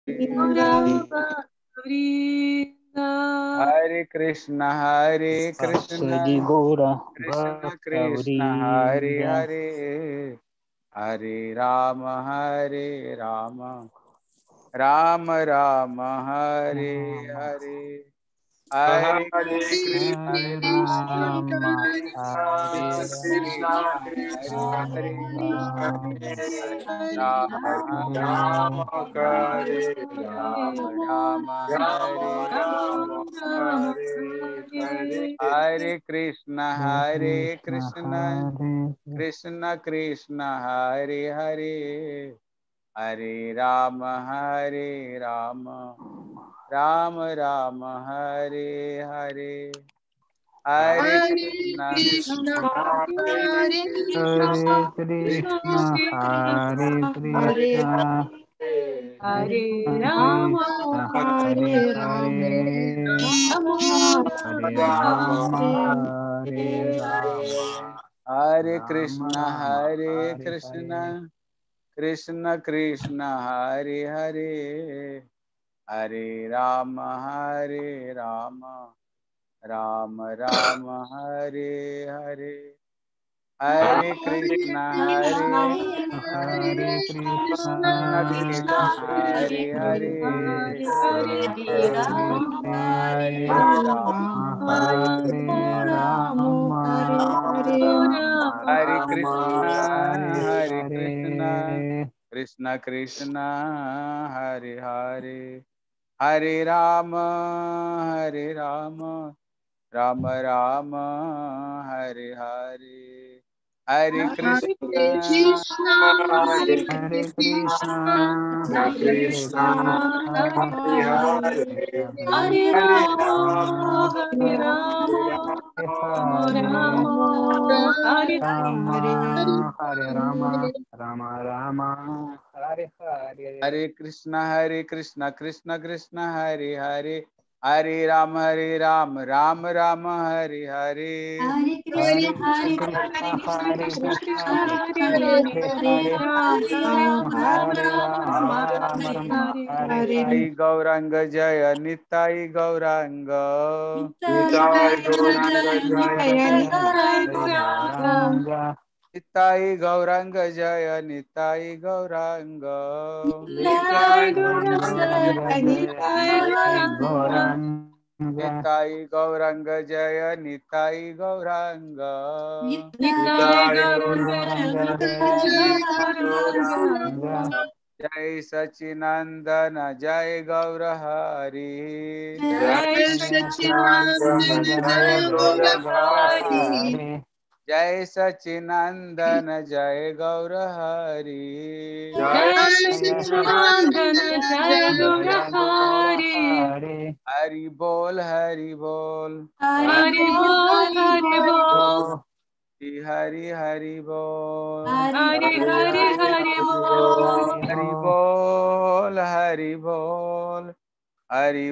Hare Krishna Sapsagi Gora Krishna Krishna Hare Bhaktavrinda Hare Hare Rama Rama Rama Hare Hare Hare Krishna Hare Krishna Rama Hare Krishna Hare Hare Rama Rama Rama Rama Hare Hare Krishna Krishna Hare Krishna Krishna Hare Hare Hare Rama Rama Rama Hare Hare Hare Krishna Hare Krishna Hare Krishna Hare Rama, Krishna Hare Hare Rama, Hare Hare Rama Hare Rama Hare Rama Krishna Rama Hare Krishna Hare Krishna Krishna Hare Hare Hare Rama Rama Rama Hare Hare Hare Krishna Hare Krishna Krishna Hare Hare Hare Krishna Hare Rama Hare Rama Rama Hare Rama Krishna Hare Krishna Krishna Hare Hare Hare Rama Rama Rama Hare Hare Hare Krishna Hare Krishna Hare Krishna Hare Hare Rama, Hare Rama, Hare Rama, Hare Rama Hare. Hare Rama Rama Rama Hare Hare Hare Krishna Krishna Krishna Hare Hare Hare Rama Rama Rama Hare Hare Hare Hare Krishna, Hare Krishna Krishna, Hare Krishna Krishna Krishna, Hare Hare, Hare Hare Hare Rama, Rama Hare Rama, Rama Rama Hare Rama Hare. Hare Nitai Hare Gauranga Jaya Nitai Gauranga Nitai Gauranga Jaya, Nitai Jai Gauranga. Gauranga Nitai Gauranga Jaya Nitai Gauranga Nitai Gauranga Gauranga Jaya, Jaya Nitai Nitai Gauranga. Gauranga Nitai Gauranga Jaya Nitai Gauranga Nitai Gauranga Jaya, Gauranga Nitai Jaya Gauranga. Jai Sachinandana Jai Gaurahari Jai Sachinandana, Jai Gauranga. Hare Jai Sachinandana Jai Gaurahari Jai Jaya Sachinandana, Jai Gauranga. Hare Hari Bol Hari Bol Hari Bol, Hari Bol. Hari Hari Bol Hari Hari Hari Bol. Hari Bol Hari Bol Hari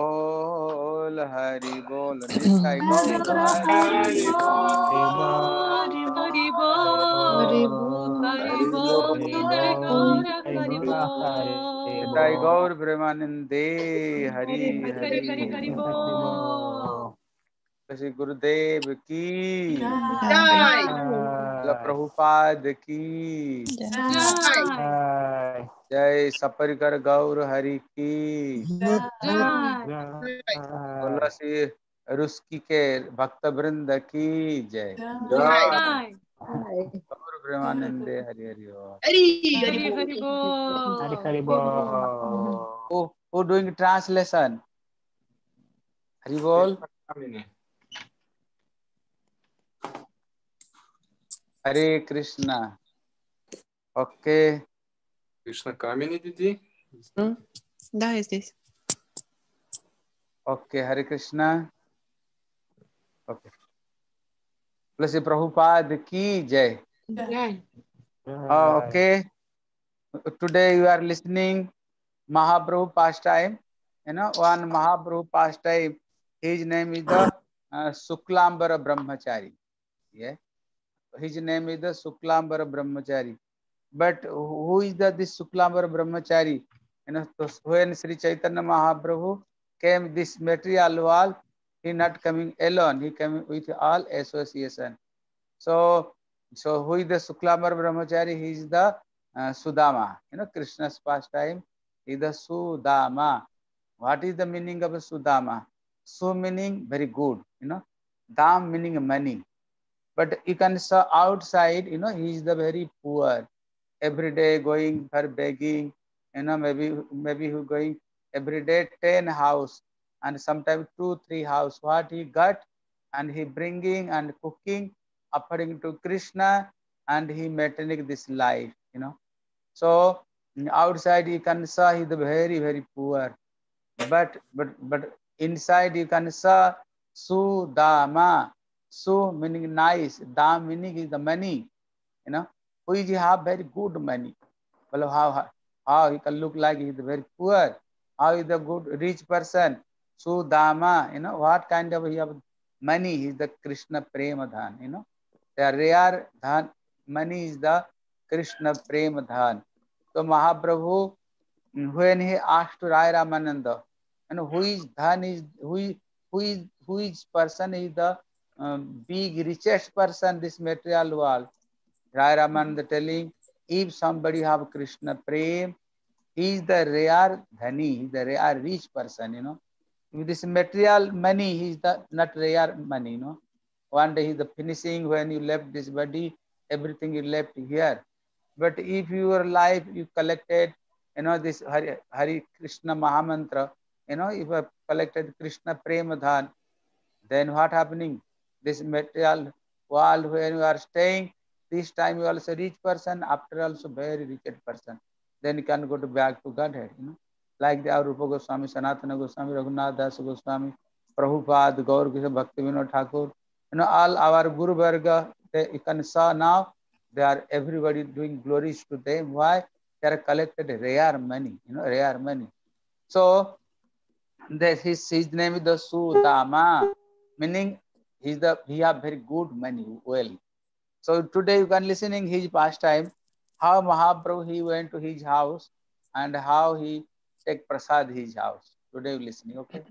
Bol Hari Bol Nitai Gaur Hari Hari Bol, Hari Bol, Hari Bol, Nitai Gaur, Hari Bol. Nitai Gaur Premanande Hari Hari Hari Hari Hari Hari Bol. Shri Gurudev की Jai. Srila Prabhupada की Jai. जय सपरिकर गौर हरि की Jai. बोलो श्री रुस्की के भक्त वृंद की जय Jai. Gaur Premanande Hari Hari Hari Hari Hare Bol. Bol. Who doing translation? Hari बोल Hare Krishna okay Кришна Камени, Диди. Да, я здесь. Okay Hare Krishna okay बोलो श्री प्रभुपाद की जय Jai. okay today you are listening Mahaprabhu pastime one Mahaprabhu pastime his name is the Suklambara Brahmachari yeah his name is the Suklambara Brahmachari but who is this Suklambara Brahmachari So when Sri Chaitanya Mahaprabhu came this material world, he not coming alone, he came with all association. So who is the Suklambar Brahmachari? He is the Sudama. Krishna's pastime is the Sudama. What is the meaning of Sudama? Su meaning very good, Dam meaning money. But you can see outside, he is the very poor. Every day going for begging, maybe who going every day 10 house and sometimes 2-3 house. What he got and he bringing and cooking, offering to Krishna, and he maintaining this life, So outside you can see he is very, very poor. But inside you can see Sudama. Su meaning nice, Dam meaning is the money, who is have very good money. Well, how he can look like he is very poor, how is the good rich person. Sudama, what kind of he have money? He is the Krishna Prema Dhan, the rare dhan. Money is the Krishna Prema Dhan. So Mahaprabhu, when he asked to Rai Ramananda, who is dhan is who is person is the big richest person this material world. Rai Ramananda telling, if somebody have Krishna Prem, he is the rare dhani, he is the rare rich person, With this material money, he is the not rare money, One day he is the finishing, when you left this body, everything you left here. But if your life you collected, this Hari Krishna Mahamantra, if you have collected Krishna Prema Dhan, then what happening? This material world where you are staying, this time you are also rich person, after also very rich person. Then you can go back to Godhead, Like the Rupa Goswami, Sanatana Goswami, Raghunath Das Goswami, Prabhupada, Gaur Krishna Bhakti Vinod Thakur, all our Guru Varga, you can saw now, they are everybody doing glories to them. Why? They are collected rare money, rare money. So his name is the Sudama, meaning he have very good money, well. So today you can listening his pastime, how Mahaprabhu he went to his house and how he take prasad his house. Today you listening, okay?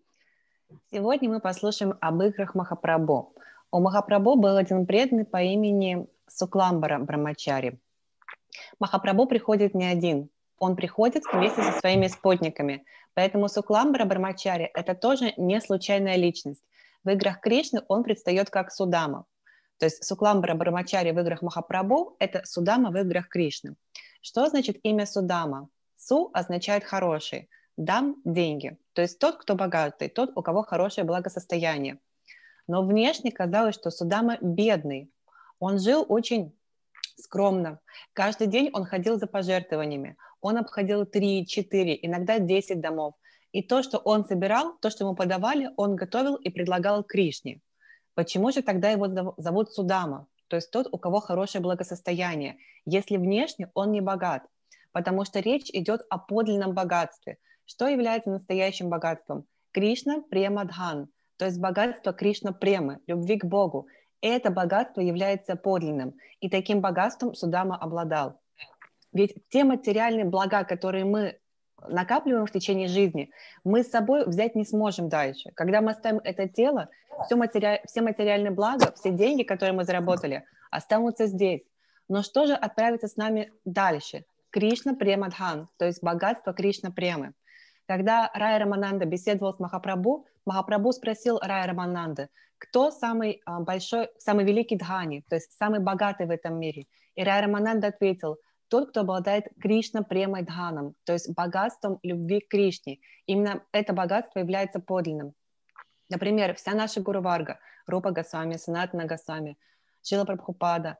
Сегодня мы послушаем об играх Махапрабху. У Махапрабху был один преданный по имени Сукламбара Брамачари. Махапрабху приходит не один, он приходит вместе со своими спутниками. Поэтому Сукламбара Брамачари – это тоже не случайная личность. В играх Кришны он предстает как Судама. То есть Сукламбара Брамачари в играх Махапрабху – это Судама в играх Кришны. Что значит имя Судама? Су означает «хороший», дам – деньги. То есть тот, кто богатый, тот, у кого хорошее благосостояние. Но внешне казалось, что Судама бедный. Он жил очень скромно. Каждый день он ходил за пожертвованиями. Он обходил 3, 4, иногда 10 домов. И то, что он собирал, то, что ему подавали, он готовил и предлагал Кришне. Почему же тогда его зовут Судама? То есть тот, у кого хорошее благосостояние, если внешне он не богат. Потому что речь идет о подлинном богатстве. Что является настоящим богатством? Кришна Према Дхан, то есть богатство Кришна Премы, любви к Богу. Это богатство является подлинным. И таким богатством Судама обладал. Ведь те материальные блага, которые мы накапливаем в течение жизни, мы с собой взять не сможем дальше. Когда мы оставим это тело, все материальные блага, все деньги, которые мы заработали, останутся здесь. Но что же отправится с нами дальше? Кришна Према Дхан, то есть богатство Кришна Премы. Когда Рай Рамананда беседовал с Махапрабху, Махапрабху спросил Рай Рамананды, кто самый большой, самый великий Дхани, то есть самый богатый в этом мире. И Рай Рамананда ответил, тот, кто обладает Кришна Премой Дханом, то есть богатством любви к Кришне. Именно это богатство является подлинным. Например, вся наша Гуру Варга, Рупа Госвами, Санатана Госвами, Шрила Прабхупада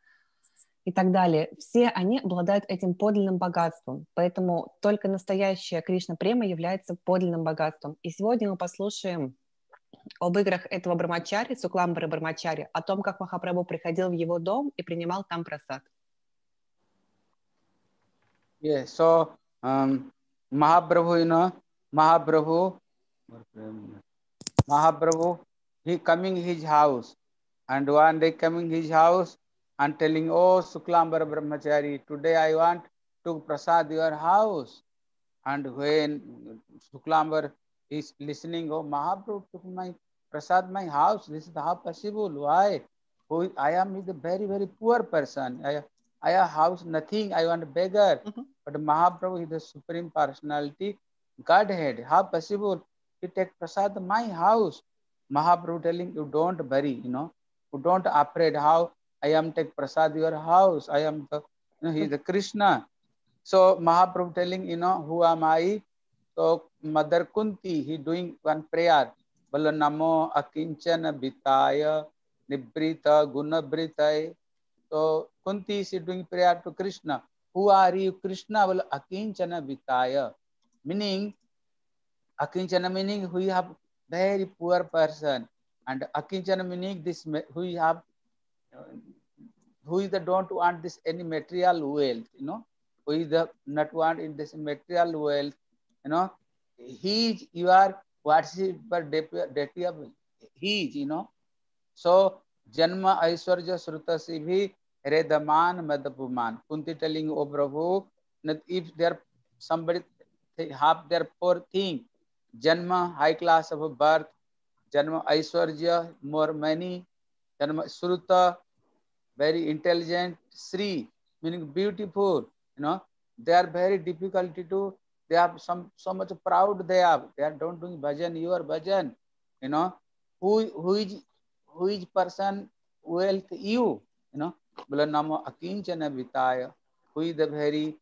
и так далее, все они обладают этим подлинным богатством. Поэтому только настоящая Кришна Према является подлинным богатством. И сегодня мы послушаем об играх этого Брамачари, Сукламбара Брамачари, о том, как Махапрабху приходил в его дом и принимал там прасад. Yes, so Mahaprabhu, Mahaprabhu, he coming his house, and one day coming his house and telling, oh Suklambar Brahmachari, today I want to prasad your house. And when Shuklambar is listening, oh, Mahaprabhu took my prasad, my house. This is how possible. Why? I am a very, very poor person. I have house, nothing. I want a beggar. But Mahaprabhu is the Supreme Personality, Godhead. How possible? He take prasad my house. Mahaprabhu telling you don't worry, you don't afraid how I am take prasad your house. I am the, he is the Krishna. So Mahaprabhu telling, who am I? So Mother Kunti, he doing one prayer. Bala namo akinchana bitaya nibrita gunabritai. So Kunti is doing prayer to Krishna. Who are you? Krishna, bala akinchana bitaya. Meaning, akinchana meaning we have very poor person. And akinchana meaning this we have, who is the don't want this any material wealth, who is the not want in this material wealth, he you are worship for deity of he, so janma aishwarya srutasi bhi redaman madapuman. Kunti telling, oh Prabhu, that if there somebody have their poor thing, janma high class of birth, janma aishwarya more money, janma sruta very intelligent, Sri meaning beautiful, they are very difficult to, they have so much proud they are don't doing bhajan, your bhajan, who is person wealth you, bola namo akinchana vitaya, who is the very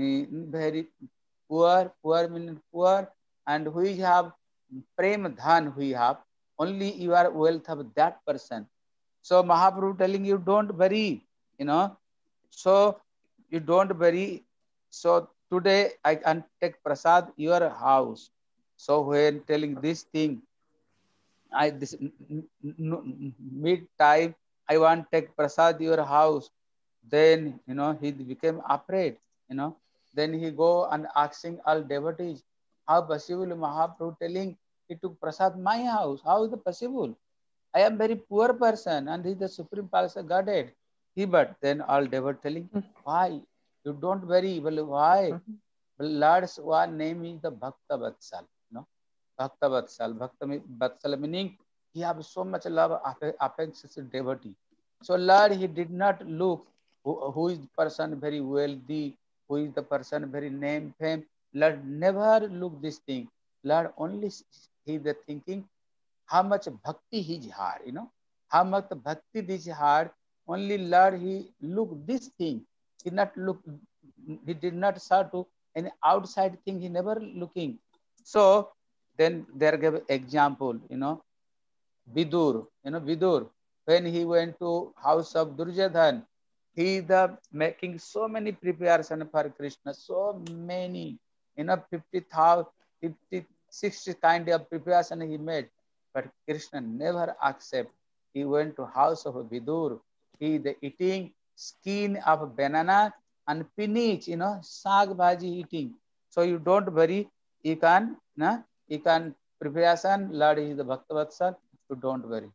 poor meaning poor, and who is have prem dhan, who have only you are wealth of that person. So Mahaprabhu telling you don't worry, so you don't worry. So today I can take prasad your house. So when telling this thing, this mid time I want take prasad your house. Then he became afraid. Then he go and asking all devotees, how possible? Mahaprabhu telling he took prasad my house. How is it possible? I am very poor person, and he is the Supreme Person Godhead. But then all devotees telling, why? You don't worry. Well, why? Well, Lord's one name is the Bhakta Vatsal. Bhakta Vatsal. Bhakta Vatsal meaning he has so much love, affections to devotee. So Lord, he did not look who is the person very wealthy, who is the person very name, fame. Lord never look this thing. Lord only he is the thinking how much bhakti his heart, how much bhakti this heart. Only Lord he look this thing. He did not start to any outside thing. He never looking. So then there gave example, Vidur, Vidur, when he went to house of Duryodhan, he the making so many preparation for Krishna, so many, 50,000, 50, 60 kind of preparation he made. But Krishna never accept. He went to house of Vidur. He the eating skin of banana and spinach, sag bhaji eating. So you don't worry. You can preparation. Lord is the Bhakta Vatsal. You don't worry.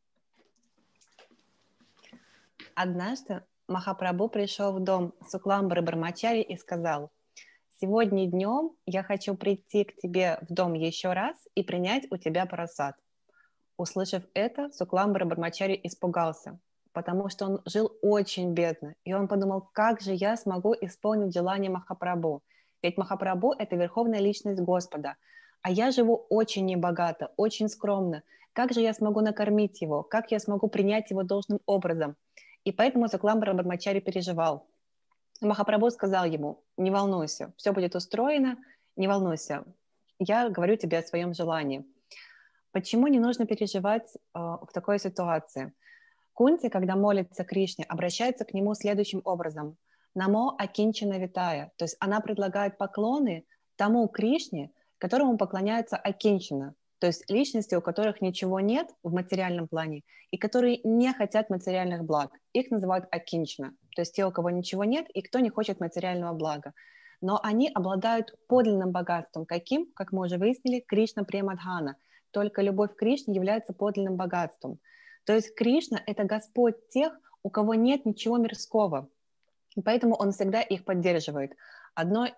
Однажды Махапрабху пришел в дом Сукламбары Брамачари и сказал: «Сегодня днем я хочу прийти к тебе в дом еще раз и принять у тебя прасад». Услышав это, Сукламбара Брамачари испугался, потому что он жил очень бедно, и он подумал, как же я смогу исполнить желание Махапрабху, ведь Махапрабху – это верховная личность Господа, а я живу очень небогато, очень скромно, как же я смогу накормить его, как я смогу принять его должным образом? И поэтому Сукламбара Брамачари переживал. Махапрабху сказал ему: не волнуйся, все будет устроено, не волнуйся, я говорю тебе о своем желании. Почему не нужно переживать в такой ситуации? Кунти, когда молится Кришне, обращается к нему следующим образом: «Намо акинчана витая», то есть она предлагает поклоны тому Кришне, которому поклоняется акинчана, то есть личности, у которых ничего нет в материальном плане и которые не хотят материальных благ. Их называют акинчана, то есть те, у кого ничего нет и кто не хочет материального блага. Но они обладают подлинным богатством. Каким? Как мы уже выяснили, Кришна Премадхана. Только любовь к Кришне является подлинным богатством. То есть Кришна – это Господь тех, у кого нет ничего мирского. И поэтому Он всегда их поддерживает. Одно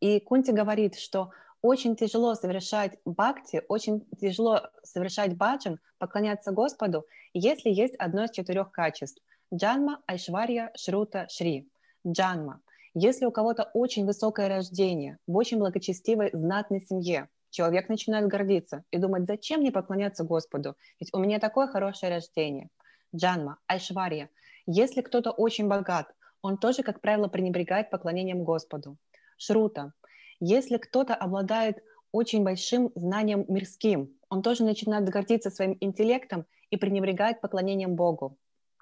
И Кунти говорит, что очень тяжело совершать бхакти, очень тяжело совершать баджан, поклоняться Господу, если есть одно из 4 качеств. Джанма, Айшварья, Шрута, Шри. Джанма. Если у кого-то очень высокое рождение, в очень благочестивой, знатной семье, человек начинает гордиться и думать, зачем мне поклоняться Господу, ведь у меня такое хорошее рождение. Джанма, Айшварья. Если кто-то очень богат, он тоже, как правило, пренебрегает поклонением Господу. Шрута. Если кто-то обладает очень большим знанием мирским, он тоже начинает гордиться своим интеллектом и пренебрегает поклонением Богу.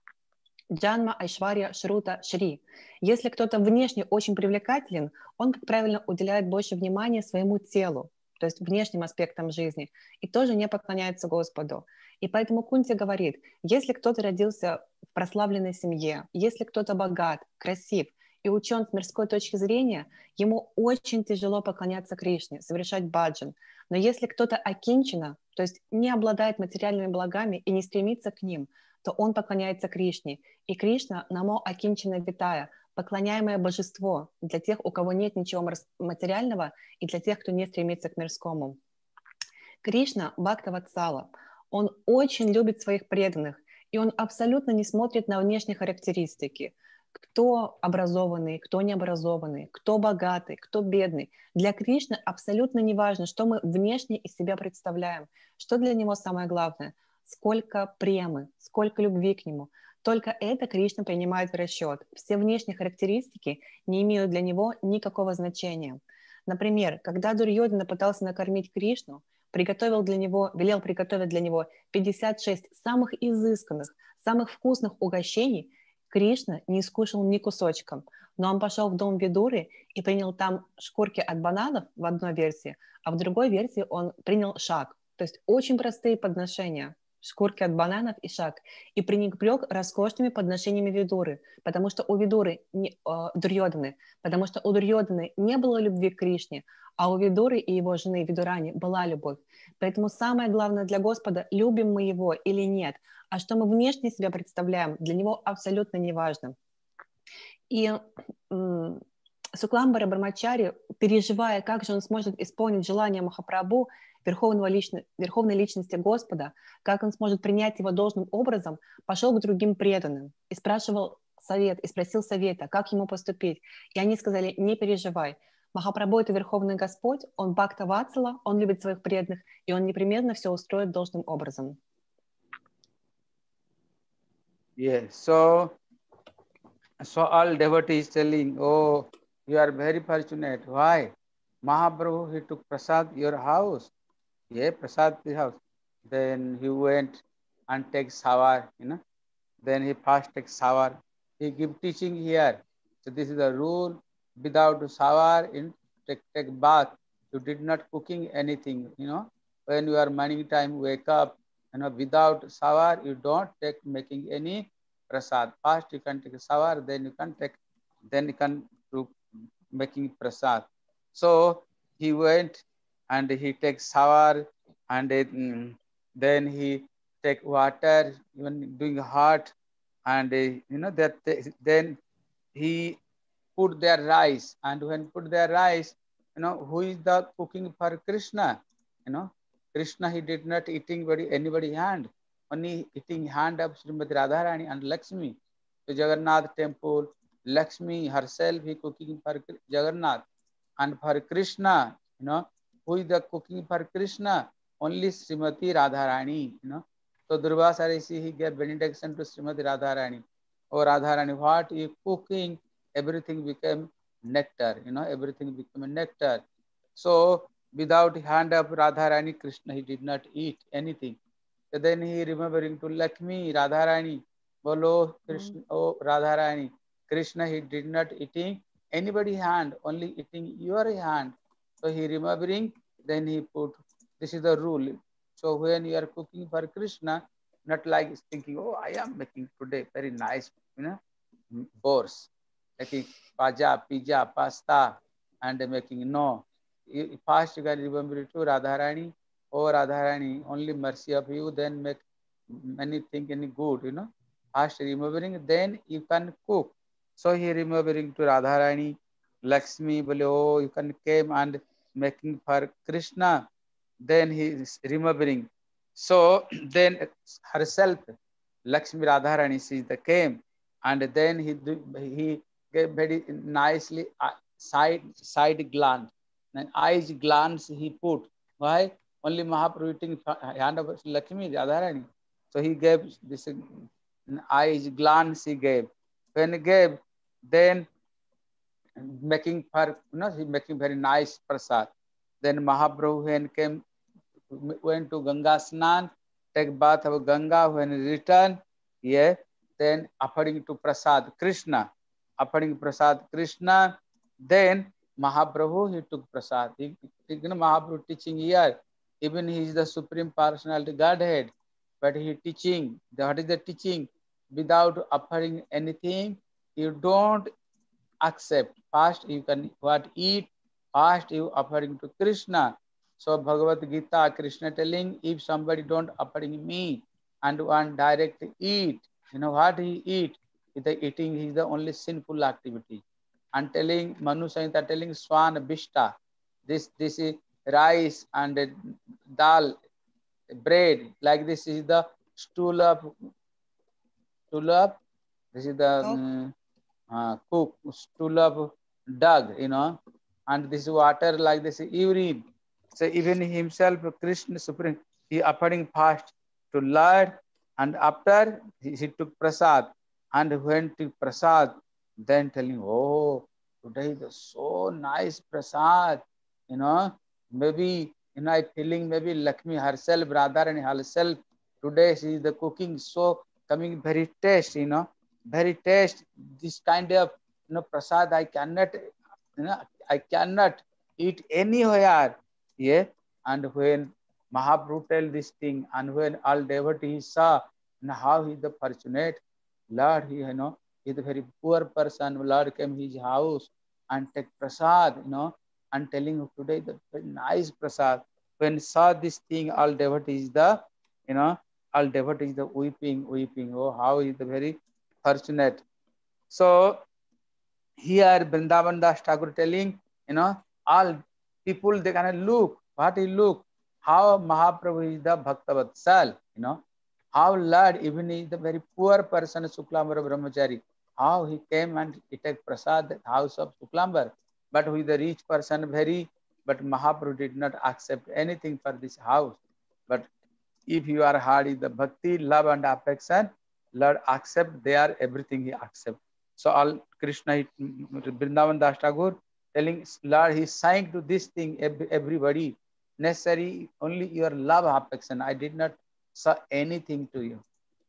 Джанма, Айшварья, Шрута, Шри. Если кто-то внешне очень привлекателен, он, как правило, уделяет больше внимания своему телу, то есть внешним аспектам жизни, и тоже не поклоняется Господу. И поэтому Кунти говорит, если кто-то родился в прославленной семье, если кто-то богат, красив и учен с мирской точки зрения, ему очень тяжело поклоняться Кришне, совершать баджан. Но если кто-то акинчана, то есть не обладает материальными благами и не стремится к ним, то он поклоняется Кришне. И Кришна – намо акинчана витая, поклоняемое божество для тех, у кого нет ничего материального, и для тех, кто не стремится к мирскому. Кришна – Бхактаватсала. Он очень любит своих преданных, и он абсолютно не смотрит на внешние характеристики. Кто образованный, кто необразованный, кто богатый, кто бедный. Для Кришны абсолютно не важно, что мы внешне из себя представляем, что для него самое главное – сколько премы, сколько любви к нему. Только это Кришна принимает в расчет. Все внешние характеристики не имеют для него никакого значения. Например, когда Дурьодхана пытался накормить Кришну, велел приготовить для него 56 самых изысканных, самых вкусных угощений, Кришна не скушал ни кусочка. Но он пошел в дом Видуры и принял там шкурки от бананов в одной версии, а в другой версии он принял шаг. То есть очень простые подношения. Шкурки от бананов и шаг, и пренебрег роскошными подношениями Видуры, потому что у Видуры Дурьодханы, потому что у Дурьодханы не было любви к Кришне, а у Видуры и его жены Видурани была любовь. Поэтому самое главное для Господа, любим мы его или нет, а что мы внешне себя представляем, для него абсолютно не важно. И Сукламбара Брамачари, переживая, как же он сможет исполнить желание Махапрабху, верховной личности Господа, как он сможет принять его должным образом, пошел к другим преданным и спросил совета, как ему поступить. И они сказали, не переживай, Махапрабху – это Верховный Господь, он Бхактаватсала, он любит своих преданных, и он непременно все устроит должным образом. Yes, so all devotees telling, oh, you are very fortunate. Why? Mahaprabhu, he took prasad your house. Yeah, prasad the house. Then he went and take shower, Then he first takes shower. He give teaching here. So this is the rule. Without shower, take bath. You did not cooking anything, When you are morning time, wake up, without shower, you don't take making any prasad. First you can take a shower, then you can do making prasad. So he went and he takes shower, and then he take water, even doing hot, and then he put their rice, and when put their rice, who is the cooking for Krishna? Krishna, he did not eating anybody hand, only eating hand of Srimati Radharani and Lakshmi. So Jagannath temple, Lakshmi herself, he cooking for Jagannath, and for Krishna, who is the cooking for Krishna? Only Srimati Radharani, So Durvasa Rishi, he gave benediction to Srimati Radharani. Oh Radharani, what you cooking? Everything became nectar, everything became a nectar. So without hand of Radharani, Krishna, he did not eat anything. So then he remembering to Lakshmi, Radharani, Bolo Krishna, oh Radharani, Krishna, he did not eating anybody hand, only eating your hand. So he remembering, then he put, this is the rule. So when you are cooking for Krishna, not like thinking, oh, I am making today very nice, course, making pizza, pasta, and making, no. First you can remember to Radharani, oh Radharani, only mercy of you, then make anything any good, First remembering, then you can cook. So he remembering to Radharani, Lakshmi, oh, you can came and making for Krishna. Then he is remembering. So then herself, Lakshmi Radharani, she came, and then he gave very nicely side glance, and eyes glance he put. Why? Only Mahaprabhu eating hand of Lakshmi Radharani. So he gave this eyes glance he gave. When he gave, then making for he making very nice prasad. Then Mahaprabhu when came went to Ganga Snan, take bath of Ganga. When he returned, yeah, then offering to Prasad Krishna, offering Prasad Krishna. Then Mahaprabhu he took Prasad. Mahaprabhu teaching here, even he is the supreme personality Godhead, but he teaching. What is the teaching? Without offering anything, you don't accept. First you can what eat. First you offering to Krishna. So Bhagavad Gita, Krishna telling, if somebody don't offering me and one direct eat, you know what he eat? The eating is the only sinful activity. And telling Manu Samhita telling Swan Bishta, this is rice and dal, bread, like this is the stool of this is the cook, stool of dog, you know, and this water like this urine. So even himself, Krishna Supreme, he offering fast to Lord, and after he took prasad, and when took prasad, then telling, oh, today is so nice prasad, you know, maybe, you know, I feeling maybe Lakshmi herself, Radharani herself, today she is the cooking so coming very taste, you know, very taste. This kind of, you know, prasad I cannot, you know, I cannot eat anywhere. Yeah, and when Mahaprabhu tell this thing, and when all devotees saw, and how he is the fortunate Lord, he, you know, he is a very poor person. Lord came his house and take prasad, you know, and telling you today the very nice prasad. When saw this thing, all devotees the, you know, all devotees the weeping. Oh, how he is the very fortunate. So here Vrindavan Das Thakur telling, you know, all people they can look, what he look, how Mahaprabhu is the Bhaktavatsal, you know, how Lord even is the very poor person, Suklambar Brahmachari, how he came and he take prasad at house of Suklambar, but with the rich person very, but Mahaprabhu did not accept anything for this house. But if you are hard in the bhakti, love and affection, Lord accept, they are everything he accept. So all Krishna, Vrindavan Das Thakur telling Lord, he saying to this thing, everybody, necessary only your love affection. I did not say anything to you.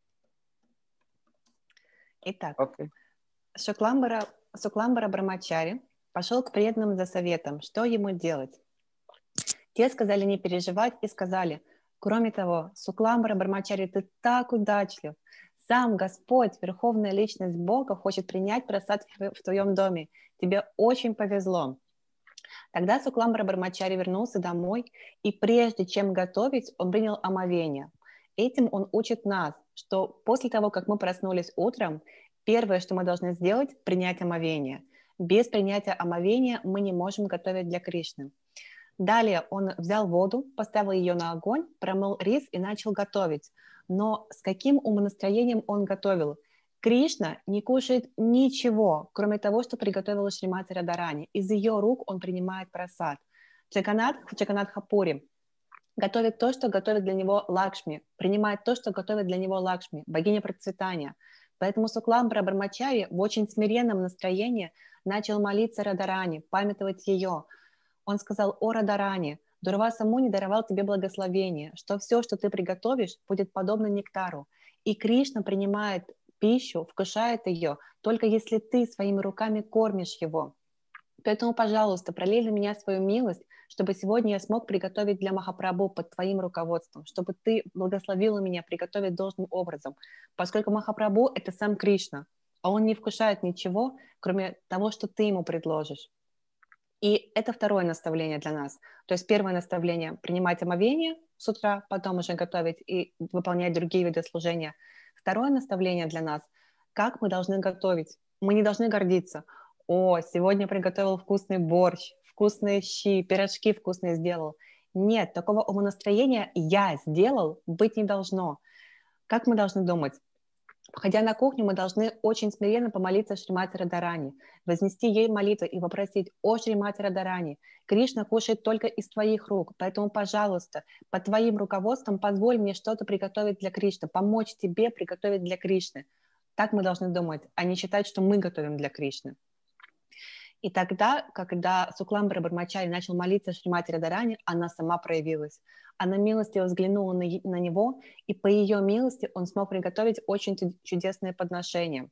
Итак, Okay. Шукламбара Брамачари пошел к преданным за советом, что ему делать. Те сказали не переживать и сказали, кроме того, Шукламбара Брамачари, ты так удачлив. Сам Господь, Верховная Личность Бога, хочет принять просад в твоем доме. Тебе очень повезло. Тогда Шукламбара Брамачари вернулся домой, и прежде чем готовить, он принял омовение. Этим он учит нас, что после того, как мы проснулись утром, первое, что мы должны сделать, принять омовение. Без принятия омовения мы не можем готовить для Кришны. Далее он взял воду, поставил ее на огонь, промыл рис и начал готовить. Но с каким умонастроением он готовил? Кришна не кушает ничего, кроме того, что приготовила Шримати Радарани. Из ее рук он принимает прасад. Джаганнат в Джаганнатхапури готовит то, что готовит для него Лакшми, принимает то, что готовит для него Лакшми, богиня процветания. Поэтому Шукламбара Брамачари в очень смиренном настроении начал молиться Радарани, памятовать ее. Он сказал: «О Радарани, Дурваса Муни даровал тебе благословение, что все, что ты приготовишь, будет подобно нектару. И Кришна принимает пищу, вкушает ее, только если ты своими руками кормишь его. Поэтому, пожалуйста, пролей на меня свою милость, чтобы сегодня я смог приготовить для Махапрабху под твоим руководством, чтобы ты благословила меня приготовить должным образом, поскольку Махапрабху — это сам Кришна, а он не вкушает ничего, кроме того, что ты ему предложишь». И это второе наставление для нас. То есть первое наставление — принимать омовение с утра, потом уже готовить и выполнять другие виды служения. Второе наставление для нас — как мы должны готовить. Мы не должны гордиться. о, сегодня приготовил вкусный борщ, вкусные щи, пирожки вкусные сделал. Нет, такого умонастроения «я сделал» быть не должно. Как мы должны думать? Входя на кухню, мы должны очень смиренно помолиться Шримати Радарани, вознести ей молитву и попросить: «О, Шримати Радарани, Кришна кушает только из твоих рук, поэтому, пожалуйста, под твоим руководством позволь мне что-то приготовить для Кришны, помочь тебе приготовить для Кришны». Так мы должны думать, а не считать, что мы готовим для Кришны. И тогда, когда Сукламбара Брамачари начал молиться Шримати Радарани, она сама проявилась. Она милостиво взглянула на него, и по ее милости он смог приготовить очень чудесные подношения.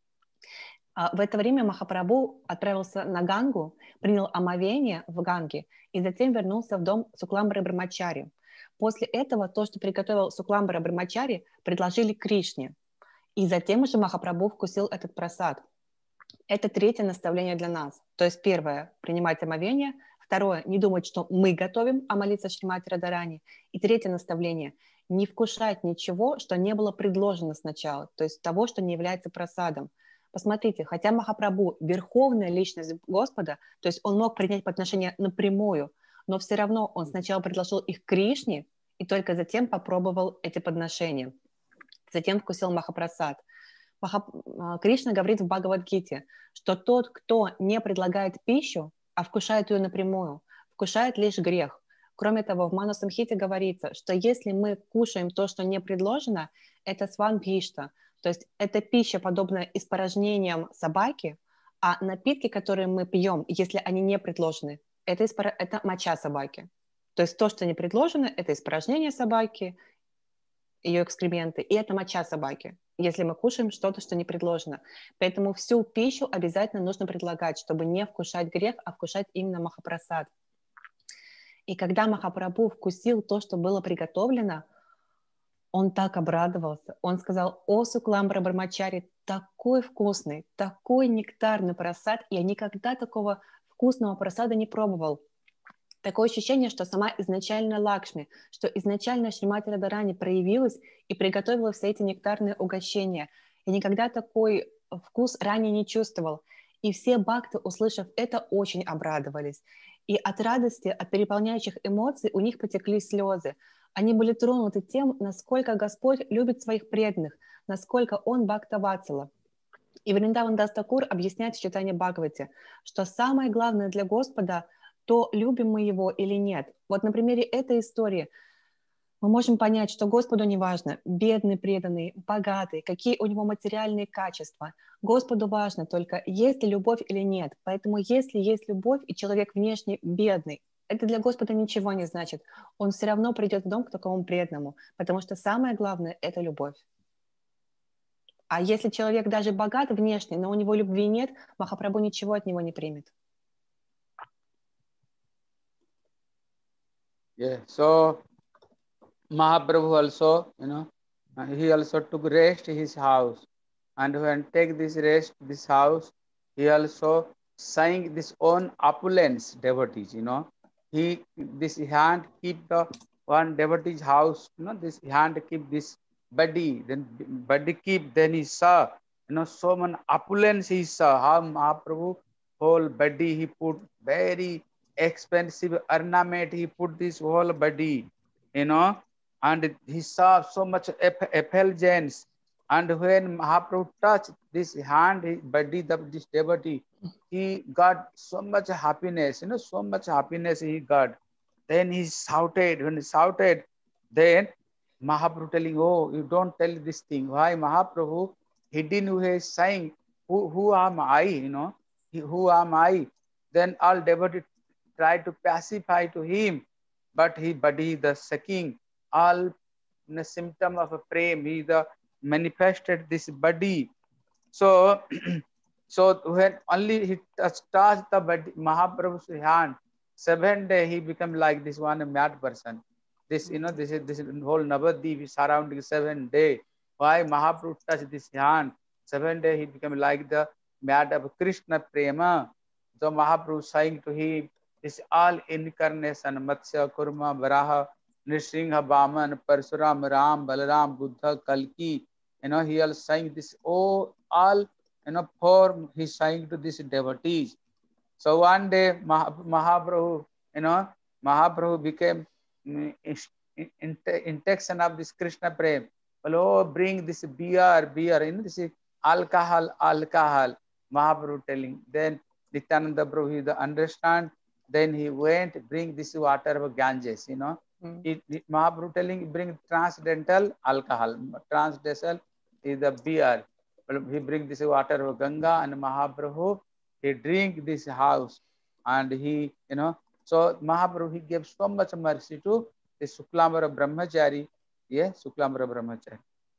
В это время Махапрабху отправился на Гангу, принял омовение в Ганге и затем вернулся в дом Сукламбары Брамачари. После этого то, что приготовил Сукламбара Брамачари, предложили Кришне. И затем уже Махапрабху вкусил этот прасад. Это третье наставление для нас. То есть первое – принимать омовение. Второе – не думать, что мы готовим, а молиться Шримати Радарани. И третье наставление – не вкушать ничего, что не было предложено сначала, то есть того, что не является прасадом. Посмотрите, хотя Махапрабху – верховная личность Господа, то есть он мог принять подношения напрямую, но все равно он сначала предложил их Кришне и только затем попробовал эти подношения. Затем вкусил Махапрасад. Кришна говорит в Бхагавад-гите, что тот, кто не предлагает пищу, а вкушает ее напрямую, вкушает лишь грех. Кроме того, в Ману-самхите говорится, что если мы кушаем то, что не предложено, это сванбхишта, то есть это пища, подобная испражнениям собаки, а напитки, которые мы пьем, если они не предложены, это моча собаки. То есть то, что не предложено, это испражнение собаки, ее экскременты, и это моча собаки, если мы кушаем что-то, что не предложено. Поэтому всю пищу обязательно нужно предлагать, чтобы не вкушать грех, а вкушать именно Махапрасад. И когда Махапрабху вкусил то, что было приготовлено, он так обрадовался. Он сказал: «О, Сукламбара Брамачари, такой вкусный, такой нектарный прасад, я никогда такого вкусного прасада не пробовал». Такое ощущение, что сама изначально Лакшми, что изначально Шримати Радарани проявилась и приготовила все эти нектарные угощения. Я никогда такой вкус ранее не чувствовал. И все бхакты, услышав это, очень обрадовались. И от радости, от переполняющих эмоций у них потекли слезы. Они были тронуты тем, насколько Господь любит своих преданных, насколько Он Бхактаватсала. И Вриндаван Дас Такур объясняет в Чайтанья Бхагавате, что самое главное для Господа – то любим мы его или нет. Вот на примере этой истории мы можем понять, что Господу не важно, бедный, преданный, богатый, какие у него материальные качества. Господу важно только, есть ли любовь или нет. Поэтому если есть любовь, и человек внешне бедный, это для Господа ничего не значит. Он все равно придет в дом к такому преданному, потому что самое главное – это любовь. А если человек даже богат внешне, но у него любви нет, Махапрабху ничего от него не примет. Yeah, so Mahaprabhu also, he also took rest in his house, and when take this rest, this house, he also sang this own opulence devotees. He this hand keep the one devotee's house. This hand keep this body, then body keep. Then he saw, so much opulence he saw. How Mahaprabhu whole body he put very expensive ornament, he put this whole body, and he saw so much effulgence. And when Mahaprabhu touched this hand, his body, this devotee, he got so much happiness, so much happiness he got. Then he shouted. When he shouted, then Mahaprabhu telling, oh, you don't tell this thing. Why? Mahaprabhu, hidden way saying, who am I? Who am I? Then all devotees tried to pacify to him, but he the sucking all the symptom of a frame. He the manifested this body. So so when only he touched the body, Mahaprabhu's hand, 7 days he become like this one mad person. This this is whole Navadvip surrounding 7 days. Why Mahaprabhu touched this hand? 7 days he become like the mad of Krishna prema. So Mahaprabhu saying to him, this all incarnation, Matsya, Kurma, Varaha, Nrisingha, Vaman, Parsuram, Ram, Balaram, Buddha, Kalki, he all saying this, all form he's showing to these devotees. So one day Mahaprabhu, Mahaprabhu became intention of this Krishna Prem. Well, oh, bring this beer, this is alcohol. Mahaprabhu telling. Then Nityananda Prabhu he understand. Then he went bring this water of Ganges. Mahaprabhu telling bring transcendental alcohol. Transcendental is the beer. Well, he bring this water of Ganga, and Mahaprabhu he drink this house, and he so Mahaprabhu he gave so much mercy to the Suklamara Brahmachari. Suklamara Brahmachari.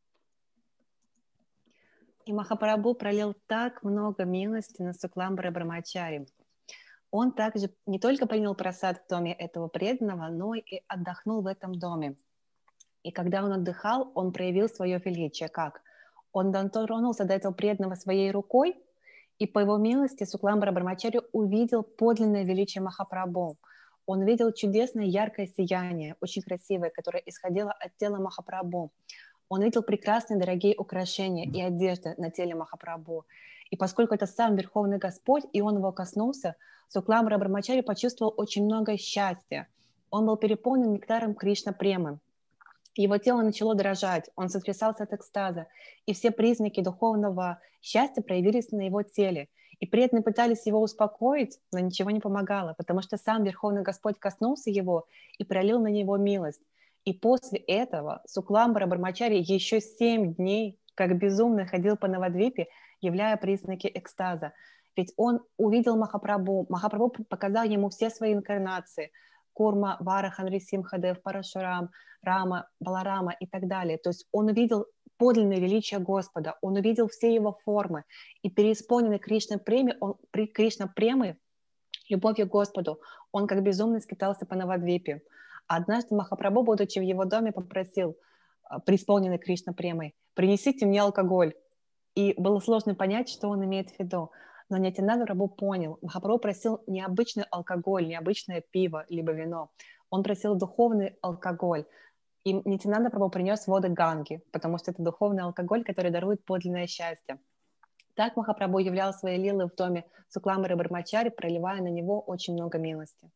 И Махапрабху пролил так много милости на Сукламбара Брамачари. Он также не только принял просад в доме этого преданного, но и отдохнул в этом доме. И когда он отдыхал, он проявил свое величие. Как? Он дотронулся до этого преданного своей рукой, и по его милости Сукламбара Брамачари увидел подлинное величие Махапрабху. Он видел чудесное яркое сияние, очень красивое, которое исходило от тела Махапрабху. Он видел прекрасные дорогие украшения и одежды на теле Махапрабху. И поскольку это сам Верховный Господь, и он его коснулся, Сукламбара Брамачари почувствовал очень много счастья. Он был переполнен нектаром Кришна Премы. Его тело начало дрожать, он сотрясался от экстаза, и все признаки духовного счастья проявились на его теле. И преданные пытались его успокоить, но ничего не помогало, потому что сам Верховный Господь коснулся его и пролил на него милость. И после этого Сукламбара Брамачари еще 7 дней, как безумно, ходил по Навадвипе, являя признаки экстаза. Ведь он увидел Махапрабху. Махапрабху показал ему все свои инкарнации. Курма, Вараха, Нрисимхадев, Парашурам, Рама, Баларама и так далее. То есть он увидел подлинное величие Господа, он увидел все его формы. И переисполненный Кришна Премы, любовью к Господу, он как безумный скитался по Навадвипе. Однажды Махапрабху, будучи в его доме, попросил, преисполненный Кришна Премой, принесите мне алкоголь. И было сложно понять, что он имеет в виду. Но Нитянанда Прабху понял. Махапрабху просил не обычный алкоголь, не обычное пиво, либо вино. Он просил духовный алкоголь. И Нитянанда Прабху принес воды Ганги, потому что это духовный алкоголь, который дарует подлинное счастье. Так Махапрабху являл свои лилы в доме Сукламбары Брамачари, проливая на него очень много милости.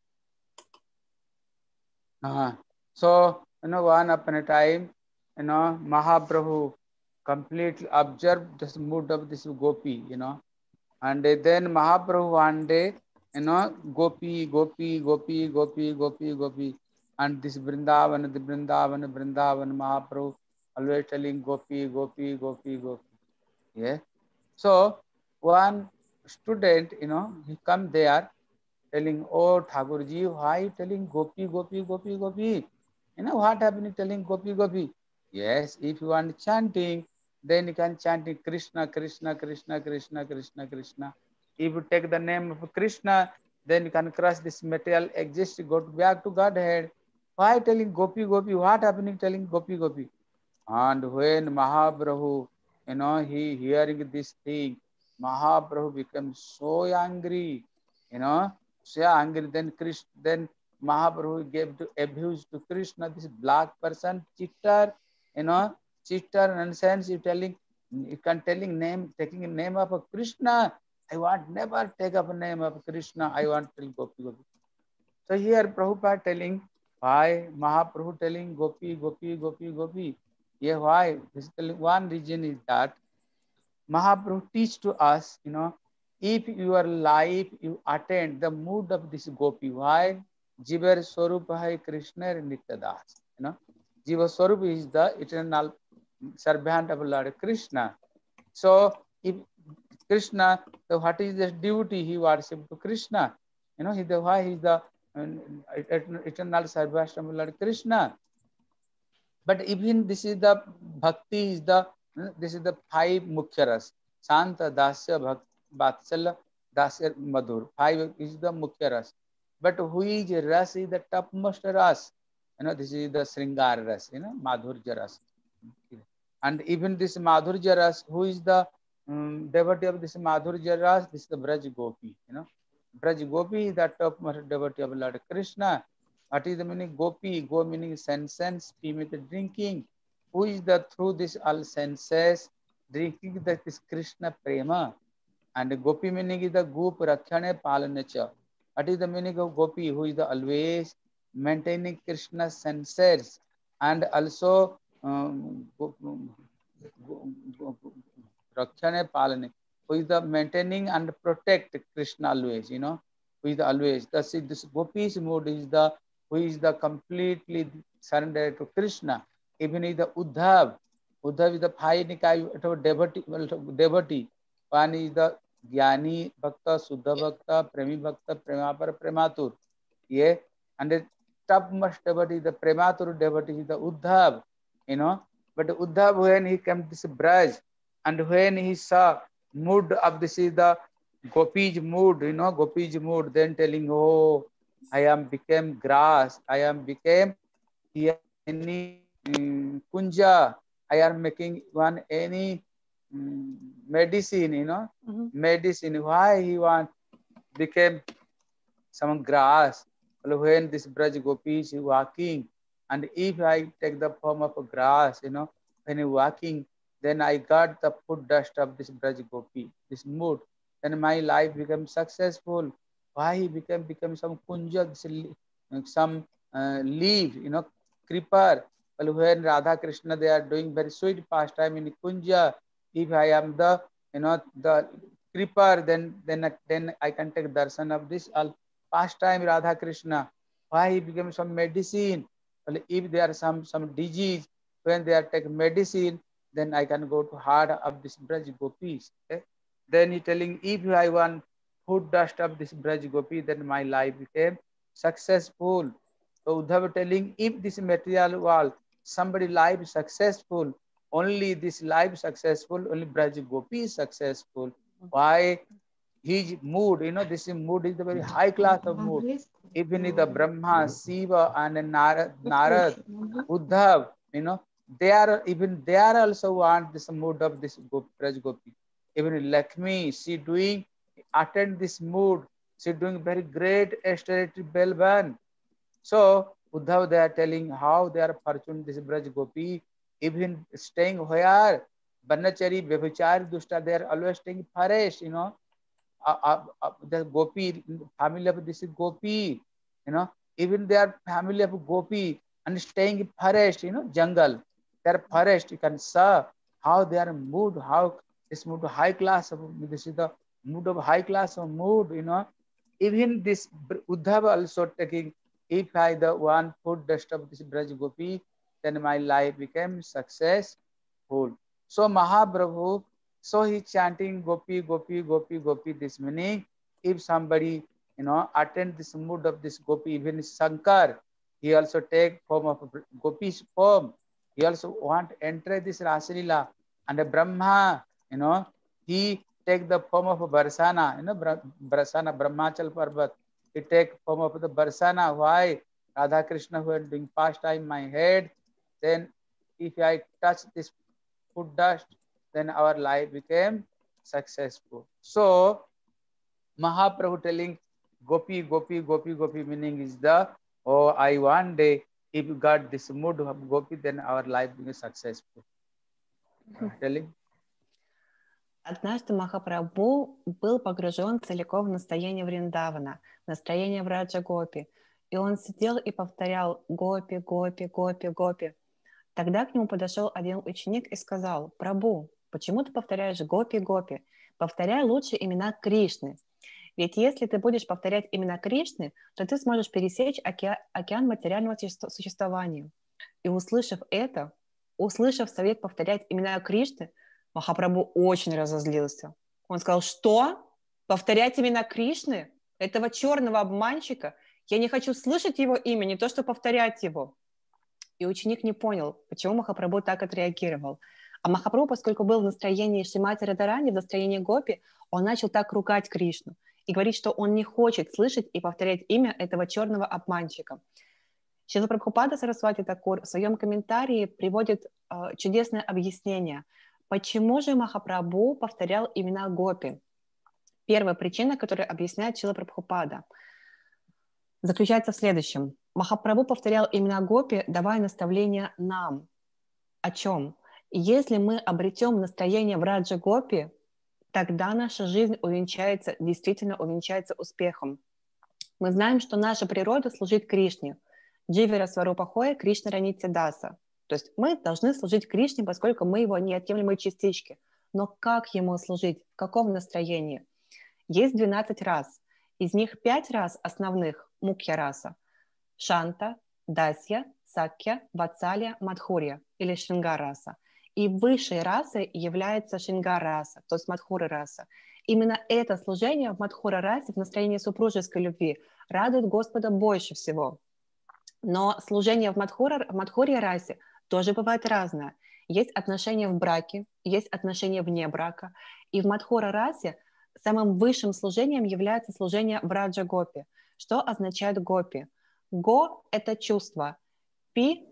So, one upon a time, Mahaprabhu completely observed the mood of this gopi, and then Mahaprabhu one day, gopi, and this Vrindavan, Mahaprabhu always telling gopi. Yeah. So one student, he come there telling, oh Thakurji, why you telling gopi? What happening telling gopi? Yes, if you want chanting, then you can chant Krishna. If you take the name of Krishna, then you can crush this material exist, go back to Godhead. Why telling gopi? What happening telling gopi? And when Mahaprabhu, he hearing this thing, Mahaprabhu becomes so angry, so angry. Then Mahaprabhu gave to abuse to Krishna, this black person, cheater, cheater nonsense. You telling taking a name of Krishna. I want never take up a name of Krishna. I want to tell gopi. So here Prabhupada telling why Mahaprabhu telling gopi. Yeah, why? One reason is that Mahaprabhu teach to us, if your life you attend the mood of this gopi, why? Jivar Swarupa hai Krishna Nityadas. Jiva Swarupa is the eternal servant of Lord Krishna. So if Krishna, so what is the duty he worships to Krishna? Why he is the eternal servant of Lord Krishna. But even this is the bhakti this is the 5 mukhya ras. Shanta, Dasya, Vatsalya, Dasya, Madhur. 5 is the mukhya ras. But who is ras is the topmost ras. This is the Sringar ras, Madhurya ras. And even this Madhurya ras, who is the devotee of this Madhurya ras? This is the Braj Gopi. Braj Gopi is the topmost devotee of Lord Krishna. What is the meaning? Gopi, go meaning senses, P means drinking. Who is the through this all senses, drinking this Krishna prema. And gopi meaning is the goop rakshane palanacha. What is the meaning of gopi? Who is the always maintaining Krishna's senses and also rakshane palane. Who is the maintaining and protect Krishna always, you know, who is the always. Thus, this gopi's mood is the who is the completely surrendered to Krishna. Even is the Uddhav. Uddhav is the Bhai devotee. One is the Jnani Bhakta, Suddha Bhakta, Premi Bhakta, Premapar, Prematur. Yeah. And the topmost devotee, the Prematur devotee is the Uddhav, you know. But Uddhav, when he came to this Braj, and when he saw mood of this is the Gopi's mood, you know, Gopi's mood, then telling, oh, I am became grass, I am became any kunja, I am making one any medicine, you know, medicine. Why he want became some grass? Well, when this Braj Gopi is walking, and if I take the form of a grass, you know, when he walking, then I got the food dust of this Braj Gopi, this mood. Then my life becomes successful. Why he become some kunja, some leaf, you know, creeper. Well, when Radha Krishna, they are doing very sweet pastime in kunja. If I am the, you know, the creeper, then I can take darshan of this pastime Radha Krishna. Why he became some medicine? Well, if there are some disease, when they are taking medicine, then I can go to heart of this Braj Gopis. Okay? Then he telling, if I want food dust of this Braj Gopi, then my life became successful. So Uddhava telling, if this material world, somebody life successful, only this life successful, only Braj Gopi is successful. Why? His mood, you know, this mood is the very high class of mood. Even the Brahma, Shiva, and Narad, Uddhav, you know, they are also want this mood of this Braj Gopi. Even Lakshmi, she doing attend this mood. She doing very great austerity Belban. So Uddhav, they are telling how they are fortunate this Braj Gopi, even staying where Banachari, Bebhachari, Dushta, they are always staying forest, you know. The Gopi, family of this Gopi, you know, even they are family of Gopi and staying in forest, you know, jungle. They are forest, you can saw how they are mood, how this mood high class of, this is the mood of high class of mood, you know. Even this Uddhava also taking, if I the one food dust of this Braj Gopi, then my life became successful. So Mahaprabhu, so he chanting Gopi, Gopi, Gopi, Gopi, this meaning, if somebody, you know, attend this mood of this Gopi, even Shankar, he also take form of Gopi's form. He also want to enter this Rasalila. And the Brahma, you know, he take the form of a Barsana, you know, Barsana, Brahmachal Parvat. He take form of the Barsana. Why? Radha Krishna, who are doing pastime my head, then if I touch this food dust, then our life became successful. So Mahaprabhu telling Gopi, Gopi, Gopi, Gopi, meaning is the, oh, I one day, if you got this mood of Gopi, then our life became successful. Telling. Однажды Махапрабху был погружен целиком в настроение Вриндавана, настроение Враджа Гопи. И он сидел и повторял «Гопи, Гопи, Гопи, Гопи». Тогда к нему подошел один ученик и сказал: «Прабху, почему ты повторяешь «Гопи, Гопи»? Повторяй лучше имена Кришны. Ведь если ты будешь повторять имена Кришны, то ты сможешь пересечь океан материального существования». И услышав совет повторять имена Кришны, Махапрабху очень разозлился. Он сказал: «Что? Повторять имена Кришны? Этого черного обманщика? Я не хочу слышать его имя, не то что повторять его». И ученик не понял, почему Махапрабху так отреагировал. А Махапрабху, поскольку был в настроении Шримати Радхарани, в настроении Гопи, он начал так ругать Кришну и говорить, что он не хочет слышать и повторять имя этого черного обманщика. Шрила Прабхупада Сарасвати Такур в своем комментарии приводит чудесное объяснение, почему же Махапрабху повторял имена Гопи. Первая причина, которую объясняет Шрила Прабхупада, заключается в следующем. Махапрабху повторял имена Гопи, давая наставления нам. О чем? Если мы обретем настроение в Раджа Гопи, тогда наша жизнь действительно увенчается успехом. Мы знаем, что наша природа служит Кришне. Дживера Сварупа Хоя, Кришна Ранитя Даса. То есть мы должны служить Кришне, поскольку мы его неотъемлемые частички. Но как ему служить? В каком настроении? Есть 12 рас. Из них 5 рас основных мукья раса. Шанта, Дасья, Сакья, Ватсалия, Мадхурья или Шрингар раса. И высшей расой является Шрингар раса, то есть Мадхура раса. Именно это служение в Мадхура расе, в настроении супружеской любви, радует Господа больше всего. Но служение в Мадхурья расе тоже бывает разное. Есть отношения в браке, есть отношения вне брака. И в Мадхура расе самым высшим служением является служение в Раджа Гопи. Что означает гопи? Го – это чувство, пи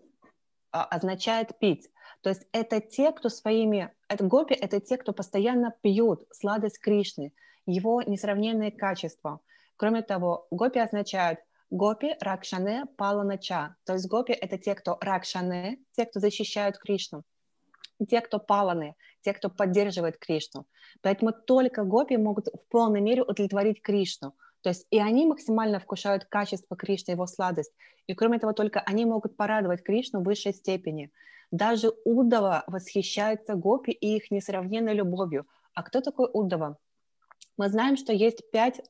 означает пить. То есть это те, кто гопи – это те, кто постоянно пьют сладость Кришны, его несравненные качества. Кроме того, гопи означает гопи, ракшане, паланача. То есть гопи – это те, кто ракшане, те, кто защищают Кришну, те, кто паланы, те, кто поддерживает Кришну. Поэтому только гопи могут в полной мере удовлетворить Кришну. То есть и они максимально вкушают качество Кришны, его сладость. И кроме того, только они могут порадовать Кришну в высшей степени. Даже Уддава восхищается гопи и их несравненной любовью. А кто такой Уддава? Мы знаем, что есть 5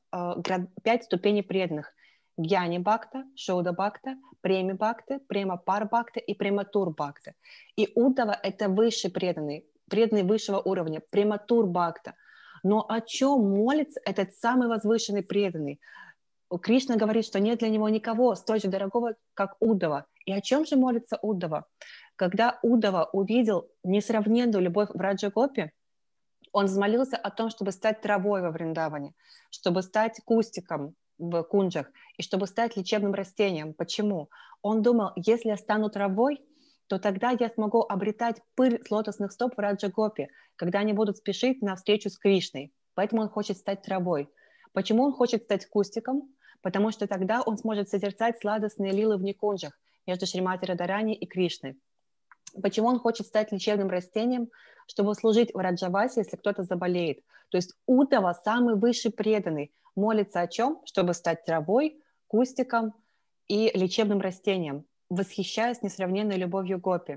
ступеней преданных. Гьяни Бхакта, Шоуда Бхакта, Преми Бхакта, Према Пар Бхакта и Прематур Бхакта. И Уддава – это высший преданный высшего уровня, Прематур Бхакта. Но о чем молится этот самый возвышенный преданный? Кришна говорит, что нет для него никого столь же дорогого, как Уддава. И о чем же молится Уддава? Когда Уддава увидел несравненную любовь в Раджа Гопи, он взмолился о том, чтобы стать травой во Вриндаване, чтобы стать кустиком в кунджах и чтобы стать лечебным растением. Почему? Он думал, если я стану травой, то тогда я смогу обретать пыль с лотосных стоп в Раджа Гопи, когда они будут спешить на встречу с Кришной. Поэтому он хочет стать травой. Почему он хочет стать кустиком? Потому что тогда он сможет созерцать сладостные лилы в Никунджах между Шримати Радарани и Кришной. Почему он хочет стать лечебным растением? Чтобы служить в Раджавасе, если кто-то заболеет. То есть Уддава, самый высший преданный, молится о чем? Чтобы стать травой, кустиком и лечебным растением, восхищаясь несравненной любовью гопи.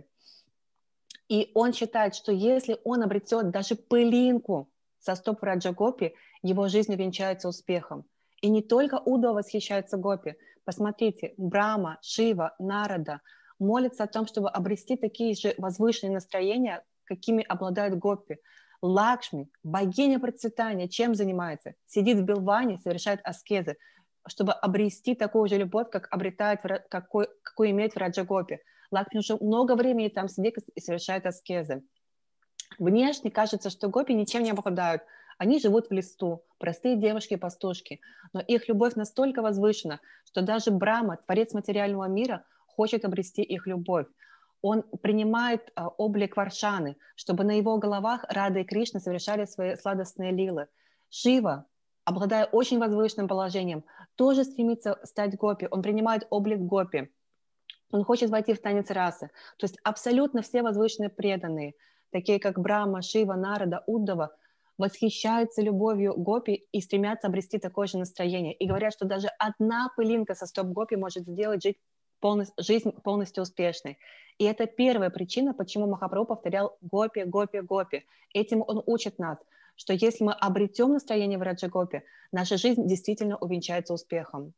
И он считает, что если он обретет даже пылинку со стоп Раджа Гопи, его жизнь увенчается успехом. И не только Уддава восхищается гопи. Посмотрите, Брахма, Шива, Нарада молятся о том, чтобы обрести такие же возвышенные настроения, какими обладают гопи. Лакшми, богиня процветания, чем занимается? Сидит в Билване, совершает аскезы, чтобы обрести такую же любовь, как обретает, какую имеет в Раджа Гопи. Лакшми уже много времени там сидит и совершает аскезы. Внешне кажется, что гопи ничем не обладают. Они живут в лесу, простые девушки-пастушки, но их любовь настолько возвышена, что даже Брахма, творец материального мира, хочет обрести их любовь. Он принимает облик Варшаны, чтобы на его головах Рада и Кришна совершали свои сладостные лилы. Шива, обладая очень возвышенным положением, тоже стремится стать гопи. Он принимает облик гопи. Он хочет войти в танец расы. То есть абсолютно все возвышенные преданные, такие как Брахма, Шива, Нарада, Уддава, восхищаются любовью гопи и стремятся обрести такое же настроение. И говорят, что даже одна пылинка со стоп гопи может сделать жизнь полностью успешной. И это первая причина, почему Махапрабху повторял гопи, гопи, гопи. Этим он учит нас, что если мы обретем настроение в Раджа Гопи, наша жизнь действительно увенчается успехом.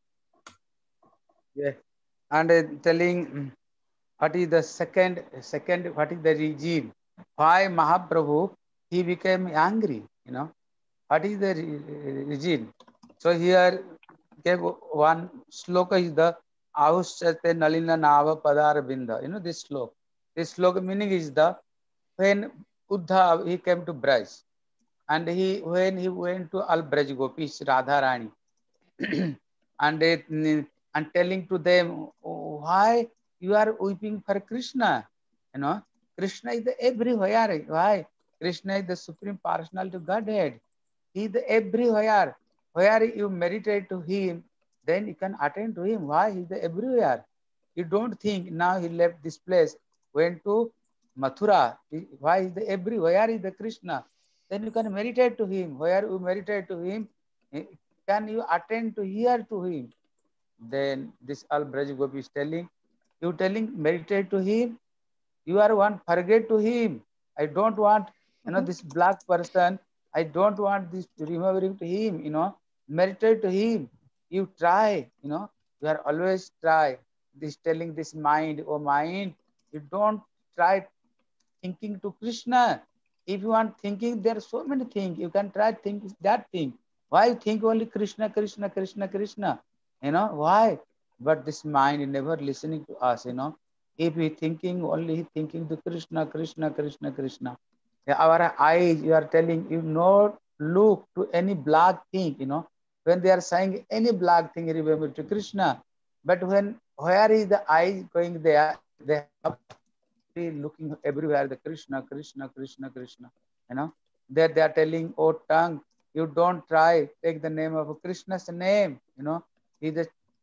Yeah. And telling what is the second, what is the reason why Mahaprabhu he became angry, you know, what is the reason? So here gave one sloka is the Ahushate Nalina Nava Padar Binda. You know this sloka. This sloka meaning is the when Uddhav he came to Braj and when he went to Al Braj Gopis Radharani and telling to them, oh, why you are weeping for Krishna? You know, Krishna is the everywhere. Why? Krishna is the supreme personality of Godhead. He is the everywhere. Where you meditate to him, then you can attend to him. Why? He is the everywhere. You don't think now he left this place, went to Mathura. Why is the where is the Krishna? Then you can meditate to him. Where you meditate to him, can you attend to hear to him? Then this all Braj Gopi is telling, you telling meditate to him, you are one, forget to him. I don't want, this black person, I don't want this remembering to him, meditate to him. You try, you are always try. This telling this mind, oh mind, you don't try thinking to Krishna. If you want thinking, there are so many things. You can try think that thing. Why you think only Krishna, Krishna, Krishna, Krishna? Why? But this mind never listening to us, If he thinking only thinking to Krishna, Krishna, Krishna, Krishna. Our eyes, you are telling you not look to any black thing, When they are saying any black thing, remember to Krishna. But where is the eyes going there? They have looking everywhere the Krishna, Krishna, Krishna, Krishna. That they are telling, oh tongue, you don't try, take the name of Krishna's name. He's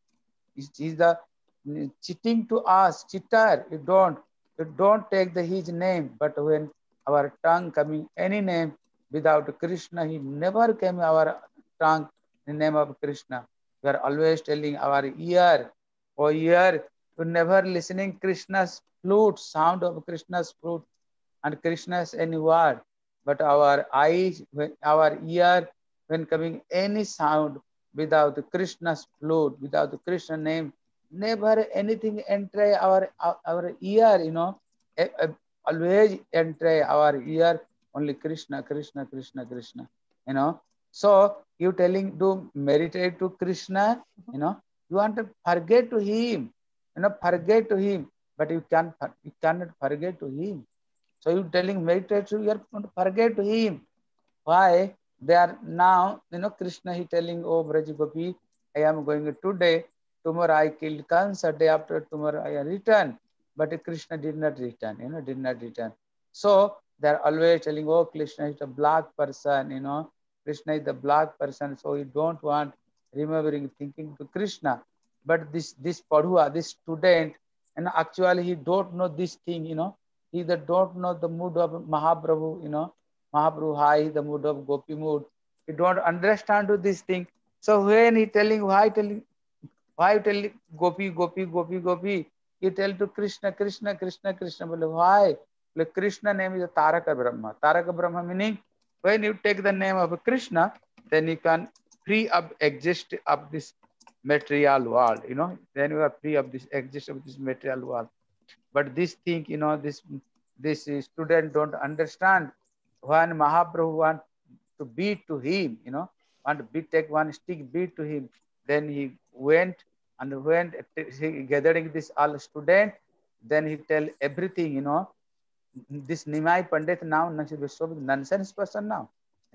the cheating to us, cheater. You don't take his name. But when our tongue coming any name without Krishna, he never came our tongue in the name of Krishna. We are always telling our ear, oh ear, you never listening Krishna's flute, sound of Krishna's flute and Krishna's any word. But our eyes, our ear, when coming any sound without Krishna's flute, without the Krishna name, never anything enter our ear, always enter our ear only Krishna, Krishna, Krishna, Krishna, So you telling to meditate to Krishna, you want to forget to him, forget to him, but you cannot forget to him. So you telling meditate to you are going to forget to him. Why? They are now, Krishna he telling, oh Braj Gopi, I am going today, tomorrow I killed Kansa, day after tomorrow I return. But Krishna did not return, did not return. So they are always telling, oh Krishna is a black person, Krishna is the black person, so you don't want remembering, thinking to Krishna. But this Padhua, this student, actually he don't know this thing, he don't know the mood of Mahaprabhu, Mahaprabhu high, the mood of Gopi mood. He don't understand this thing. So when he telling, why telling Gopi, Gopi, Gopi, Gopi, he tell to Krishna, Krishna, Krishna, Krishna. Why? Like Krishna name is a Taraka Brahma. Taraka Brahma meaning when you take the name of Krishna, then you can free up exist of this material world, then you are free of this exist of this material world. But this thing, this student don't understand. When Mahaprabhu want to beat to him, want to take one stick, beat to him, then he went he gathering this all student, then he tell everything, this Nimai Pandit now nonsense person now,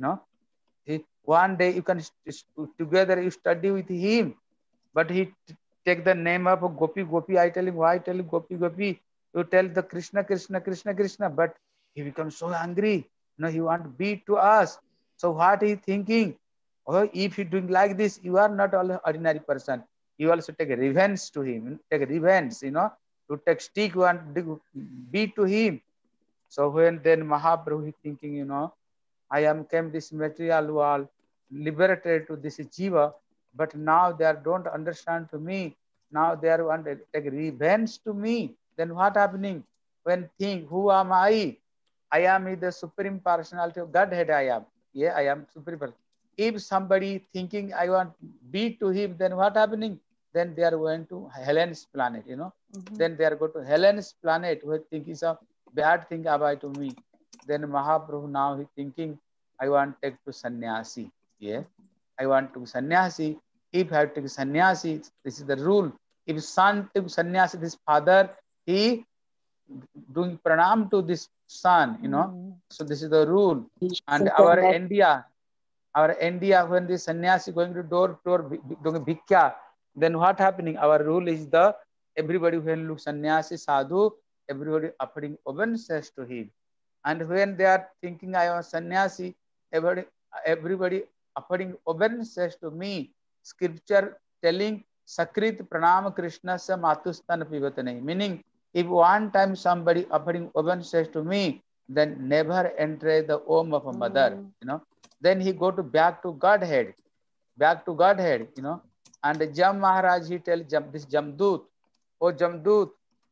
one day you can together you study with him, but he take the name of Gopi, Gopi. I tell him, why tell him Gopi, Gopi? You tell the Krishna, Krishna, Krishna, Krishna. But he becomes so angry. He want to beat to us. So what he thinking? Oh, if you doing like this, you are not an ordinary person. You also take a revenge to him. Take a revenge, to take stick and beat to him. So when then Mahaprabhu is thinking, I am came this material world, liberated to this jiva, but now they don't understand to me. Now they are want to take revenge to me. Then what happening? When think, who am I? I am the supreme personality of Godhead. I am. Yeah, I am supreme person. If somebody thinking I want beat to him, then what happening? Then they are going to Helen's planet, Then they are going to Helen's planet who think is a bad thing about to me. Then Mahaprabhu now he thinking, I want to take to sannyasi. Yeah. I want to sannyasi. If I take sannyasi, this is the rule. If son took sannyasi, this father, he doing pranam to this son, So this is the rule. And our India, when the sannyasi going to door doing bhikya, then what happening? Our rule is everybody when look sannyasi sadhu, everybody offering obeisances to him. And when they are thinking I am sannyasi, everybody offering obeisances to me. Scripture telling Sakrit Pranam Krishna sa matustan pivatane, meaning If one time somebody offering obeisance to me, then never enter the womb of a mother, you know. Then he go to back to Godhead, you know. And Jam Maharaj, he tell this Jamdut, oh Jamdut,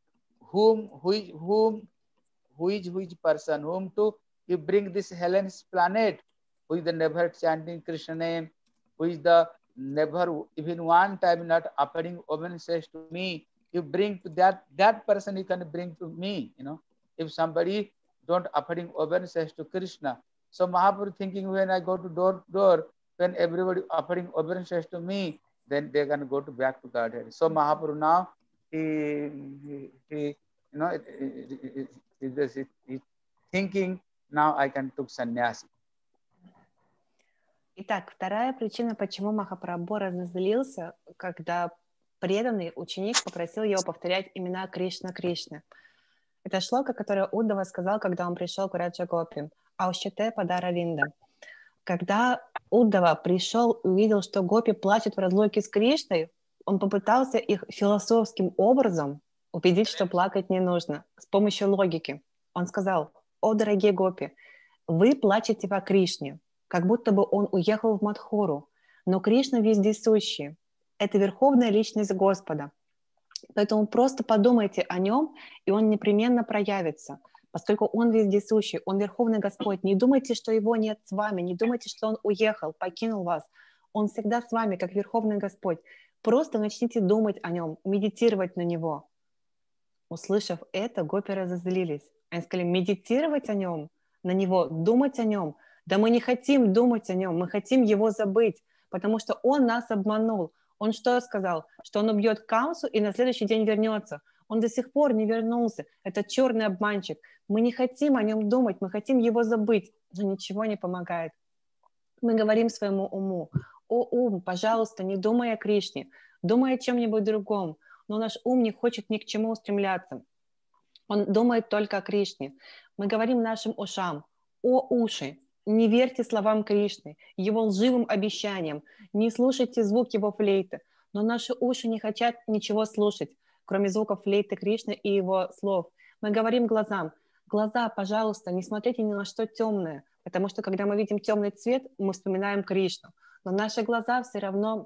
which person, whom to you bring this Helen's planet, who is the never chanting Krishna name, who is the never even one time not offering obeisance to me, you bring to that person you can bring to me, you know. If somebody don't offering obeisance to Krishna, so Mahaprabhu thinking when I go to door, when everybody offering obeisance to me, then they can go to back to Godhead. So Mahaprabhu now he you know he thinking now I can took sannyasi. Итак, вторая причина, почему Махапрабху разозлился, когда преданный ученик попросил его повторять имена Кришна Кришна. Это шлока, которое Уддава сказал, когда он пришел к Раджа Гопи. Аушчите падара винда. Когда Уддава пришел и увидел, что Гопи плачет в разлуке с Кришной, он попытался их философским образом убедить, что плакать не нужно, с помощью логики. Он сказал: «О, дорогие Гопи, вы плачете по Кришне, как будто бы он уехал в Мадхуру, но Кришна вездесущий. Это верховная личность Господа. Поэтому просто подумайте о нем, и он непременно проявится, поскольку он вездесущий, он верховный Господь. Не думайте, что его нет с вами, не думайте, что он уехал, покинул вас. Он всегда с вами, как верховный Господь. Просто начните думать о нем, медитировать на него». Услышав это, гопи разозлились. Они сказали: медитировать о нем, на него, думать о нем. Да мы не хотим думать о нем, мы хотим его забыть, потому что он нас обманул. Он что сказал? Что он убьет Камсу и на следующий день вернется. Он до сих пор не вернулся. Это черный обманщик. Мы не хотим о нем думать, мы хотим его забыть. Но ничего не помогает. Мы говорим своему уму: «О, ум, пожалуйста, не думай о Кришне, думай о чем-нибудь другом». Но наш ум не хочет ни к чему устремляться. Он думает только о Кришне. Мы говорим нашим ушам: «О, уши, не верьте словам Кришны, его лживым обещаниям, не слушайте звук его флейты». Но наши уши не хотят ничего слушать, кроме звуков флейты Кришны и его слов. Мы говорим глазам: «Глаза, пожалуйста, не смотрите ни на что темное», потому что когда мы видим темный цвет, мы вспоминаем Кришну. Но наши глаза все равно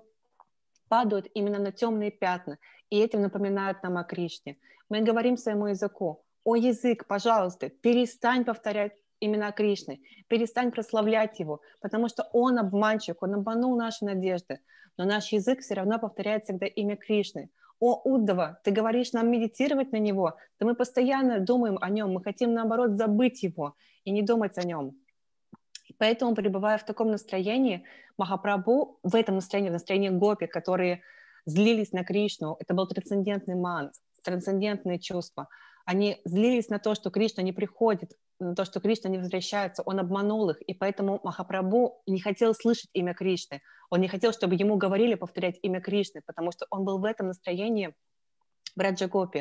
падают именно на темные пятна, и этим напоминают нам о Кришне. Мы говорим своему языку: «О, язык, пожалуйста, перестань повторять имена Кришны, перестань прославлять его, потому что он обманщик, он обманул наши надежды». Но наш язык все равно повторяет всегда имя Кришны. «О, Уддава, ты говоришь нам медитировать на него, да мы постоянно думаем о нем, мы хотим, наоборот, забыть его и не думать о нем». И поэтому, пребывая в таком настроении, Махапрабху, в этом настроении, в настроении гопи, которые злились на Кришну, это был трансцендентный ман, трансцендентные чувства. Они злились на то, что Кришна не приходит, на то, что Кришна не возвращается, он обманул их, и поэтому Махапрабху не хотел слышать имя Кришны, он не хотел, чтобы ему говорили повторять имя Кришны, потому что он был в этом настроении в Раджа-гопи.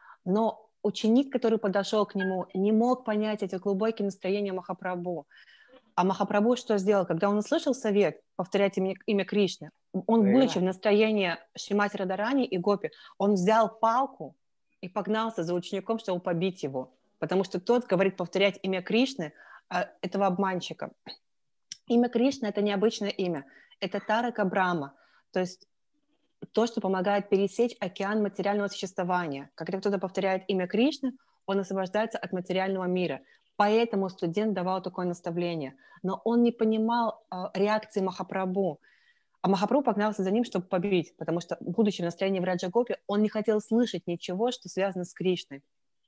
Но ученик, который подошел к нему, не мог понять эти глубокие настроения Махапрабху. А Махапрабху что сделал? Когда он услышал совет повторять имя Кришны, он, будучи в настроении Шримати Радарани и гопи, он взял палку и погнался за учеником, чтобы побить его, потому что тот говорит повторять имя Кришны, этого обманщика. Имя Кришны — это необычное имя, это Тарака Брахма, то есть то, что помогает пересечь океан материального существования. Когда кто-то повторяет имя Кришны, он освобождается от материального мира. Поэтому студент давал такое наставление. Но он не понимал реакции Махапрабху. А Махапрабху погнался за ним, чтобы побить, потому что, будучи в настроении в Раджа-гопи, он не хотел слышать ничего, что связано с Кришной.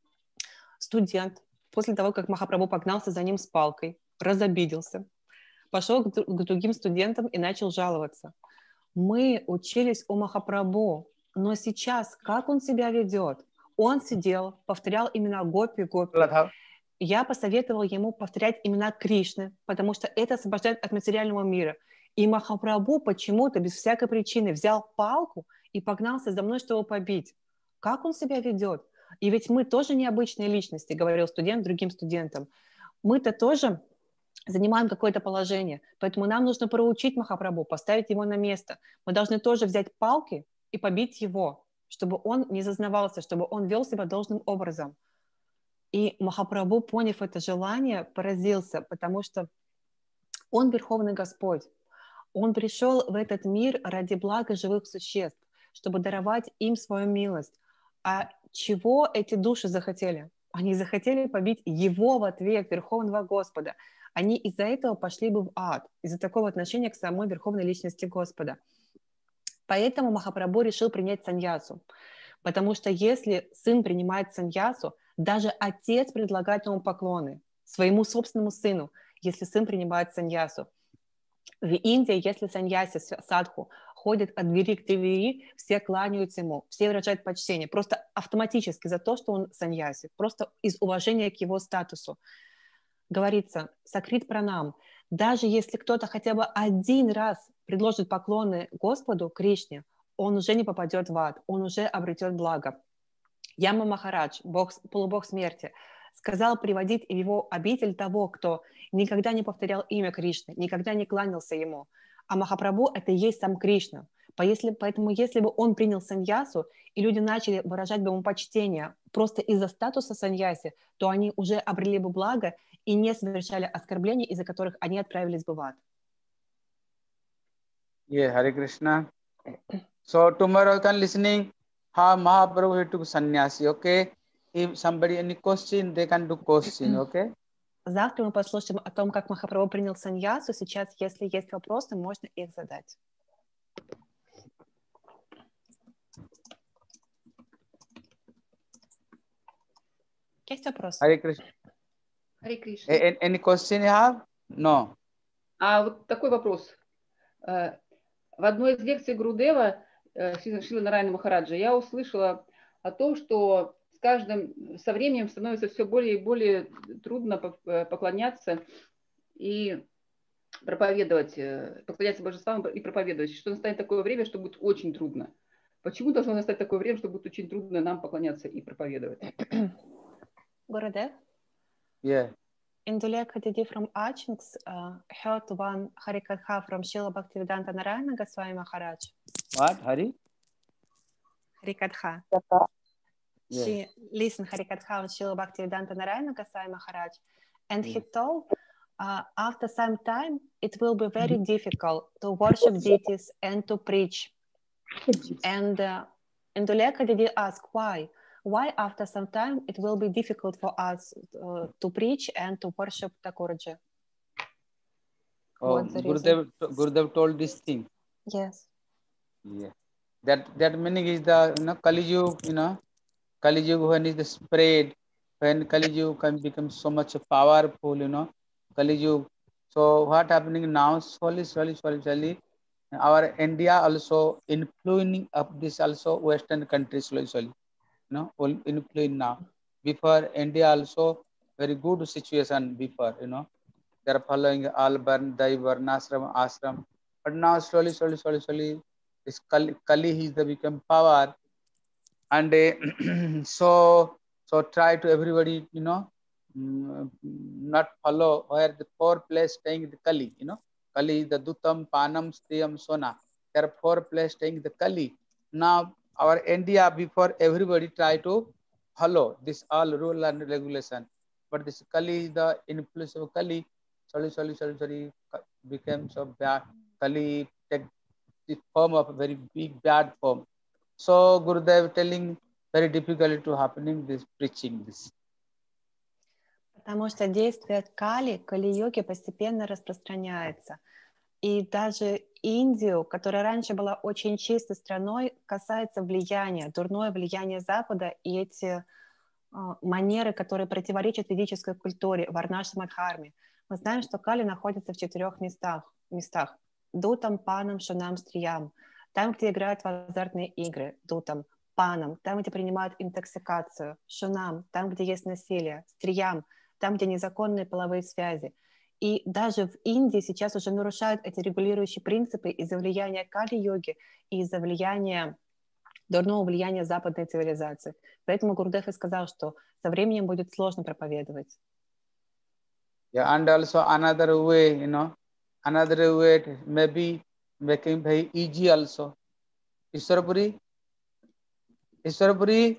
Студент, после того, как Махапрабху погнался за ним с палкой, разобиделся, пошел к другим студентам и начал жаловаться. «Мы учились у Махапрабху, но сейчас как он себя ведет? Он сидел, повторял имена гопи-гопи. Я посоветовал ему повторять имена Кришны, потому что это освобождает от материального мира. И Махапрабху почему-то без всякой причины взял палку и погнался за мной, чтобы побить. Как он себя ведет? И ведь мы тоже необычные личности», — говорил студент другим студентам. «Мы-то тоже занимаем какое-то положение, поэтому нам нужно проучить Махапрабху, поставить его на место. Мы должны тоже взять палки и побить его, чтобы он не зазнавался, чтобы он вел себя должным образом. И Махапрабху, поняв это желание, поразился, потому что он Верховный Господь. Он пришел в этот мир ради блага живых существ, чтобы даровать им свою милость. А чего эти души захотели? Они захотели побить его в ответ, Верховного Господа. Они из-за этого пошли бы в ад, из-за такого отношения к самой Верховной Личности Господа. Поэтому Махапрабху решил принять саньясу. Потому что если сын принимает саньясу, даже отец предлагает ему поклоны своему собственному сыну, если сын принимает саньясу. В Индии, если саньяси, садху, ходит от двери к двери, все кланяются ему, все выражают почтение, просто автоматически за то, что он саньяси, просто из уважения к его статусу. Говорится, сакрит пранам, даже если кто-то хотя бы один раз предложит поклоны Господу, Кришне, он уже не попадет в ад, он уже обретет благо. Яма Махарадж, полубог смерти, сказал приводить в его обитель того, кто никогда не повторял имя Кришны, никогда не кланялся ему. А Махапрабху – это и есть сам Кришна. Поэтому если бы он принял саньясу, и люди начали выражать бы ему почтение просто из-за статуса саньяси, то они уже обрели бы благо и не совершали оскорблений, из-за которых они отправились бы в ад. Yeah, Hare Krishna. So tomorrow can listening how Mahaprabhu he took sannyasi, okay? If somebody any question, they can do question, okay? Завтра мы послушаем о том, как Махапрабху принял саньясу. Сейчас, если есть вопросы, можно их задать. Есть вопросы? Hare Krishna. Харе Кришна. Any question you have? No. А вот такой вопрос. В одной из лекций Гурудева Шрила Нараяна Махараджа я услышала о том, что со временем становится все более и более трудно поклоняться и проповедовать, поклоняться божествам и проповедовать, что настанет такое время, что будет очень трудно. Почему должно настать такое время, что будет очень трудно нам поклоняться и проповедовать? Гурудев? Yeah. Indulekha Didi from Achinks heard one Harikatha from Srila Bhaktivedanta Narayana Goswami Maharaj. What? Hari? Harikatha. Yeah. She listened Harikatha of Srila Bhaktivedanta Narayana Goswami Maharaj, and he told after some time it will be very difficult to worship deities and to preach. And Indulekha Didi asked why. Why after some time it will be difficult for us to preach and to worship Thakurji? Oh, What's the reason? Gurudev told this thing. Yes. Yeah. That meaning is the Kali Yuga, Kali Yuga when is the spread, when Kali Yuga can become so much powerful, Kali Yuga. So what happening now? Slowly, our India also influencing up this also Western countries slowly. Influence now. Before India also very good situation before, they are following all Varnashram, ashram. But now slowly, this Kali is the become power, and so try to everybody, not follow where the four place staying the Kali, Kali is the Dutam, Panam, Striyam, Sona. There are four place staying the Kali. Now our India before everybody try to follow this all rule and regulation, but this Kali is the influence of Kali. Slowly became so bad. Kali take the form of a very big bad form. So Gurudev telling very difficult to happening this preaching this. Потому что действие Кали-йоги постепенно распространяется. И даже Индию, которая раньше была очень чистой страной, касается влияния, дурное влияние Запада и эти манеры, которые противоречат ведической культуре, варнашрама-дхарме. Мы знаем, что Кали находится в 4 местах. Дутам, Панам, Шунам, Стриям. Там, где играют в азартные игры. Дутам, Панам. Там, где принимают интоксикацию. Шунам. Там, где есть насилие. Стриям. Там, где незаконные половые связи. И даже в Индии сейчас уже нарушают эти регулирующие принципы из-за влияния Кали-йоги и из-за дурного влияния западной цивилизации. Поэтому Гурудев и сказал, что со временем будет сложно проповедовать. Yeah, and also another way, maybe making very easy also. Ishwarpuri? Ishwarpuri,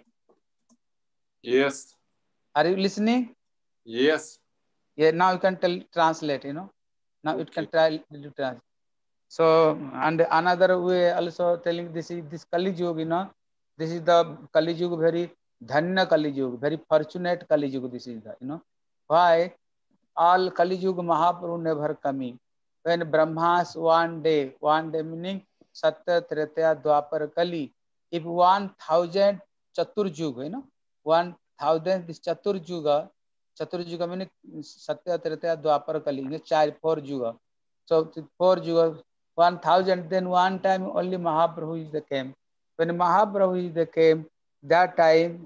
Yes. are you listening? Yes. Yeah, now you can translate, Now it can try to translate. So, and another way also telling this is this Kali Yuga, this is the Kali Yuga, very Dhanya Kali Yuga, very fortunate Kali Yuga. This is the, why all Kali Yuga Mahaprabhu never coming. When Brahmas one day meaning Satya, Treta, Dwapar, Kali, if 1000 Chaturjuga, 1000 this Chaturjuga meaning Satya, Treta, Dwapar, Kali, 4 Yuga. So 4 Yuga, 1000, then one time only Mahaprabhu is the came. When Mahaprabhu is the came, that time,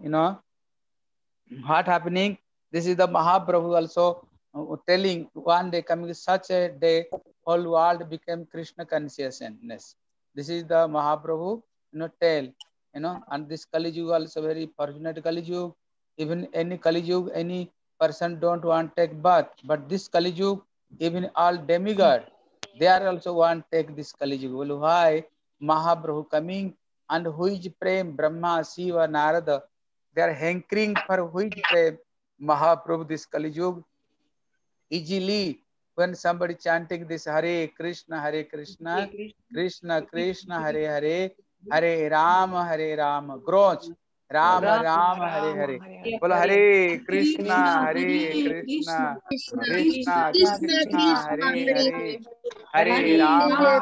what happening? This is the Mahaprabhu also telling one day coming such a day, whole world became Krishna consciousness. This is the Mahaprabhu, tell, and this Kali Yuga also very fortunate Kali Yuga. Even any Kali Yuga, any person don't want to take bath, but this Kali Yuga, even all demigod, they are also want to take this Kali Yuga. Well, why Mahaprabhu coming and who is Prem, Brahma, Shiva, Narada, they are hankering for which Prem, Mahaprabhu, this Kali Yuga. Easily, when somebody chanting this Hare Krishna, Krishna Krishna, Hare Hare, Hare Rama, groans, Rama Rama, Hare Hare. Well, Hare Krishna, Krishna Krishna, Hare Hare, Hare Rama,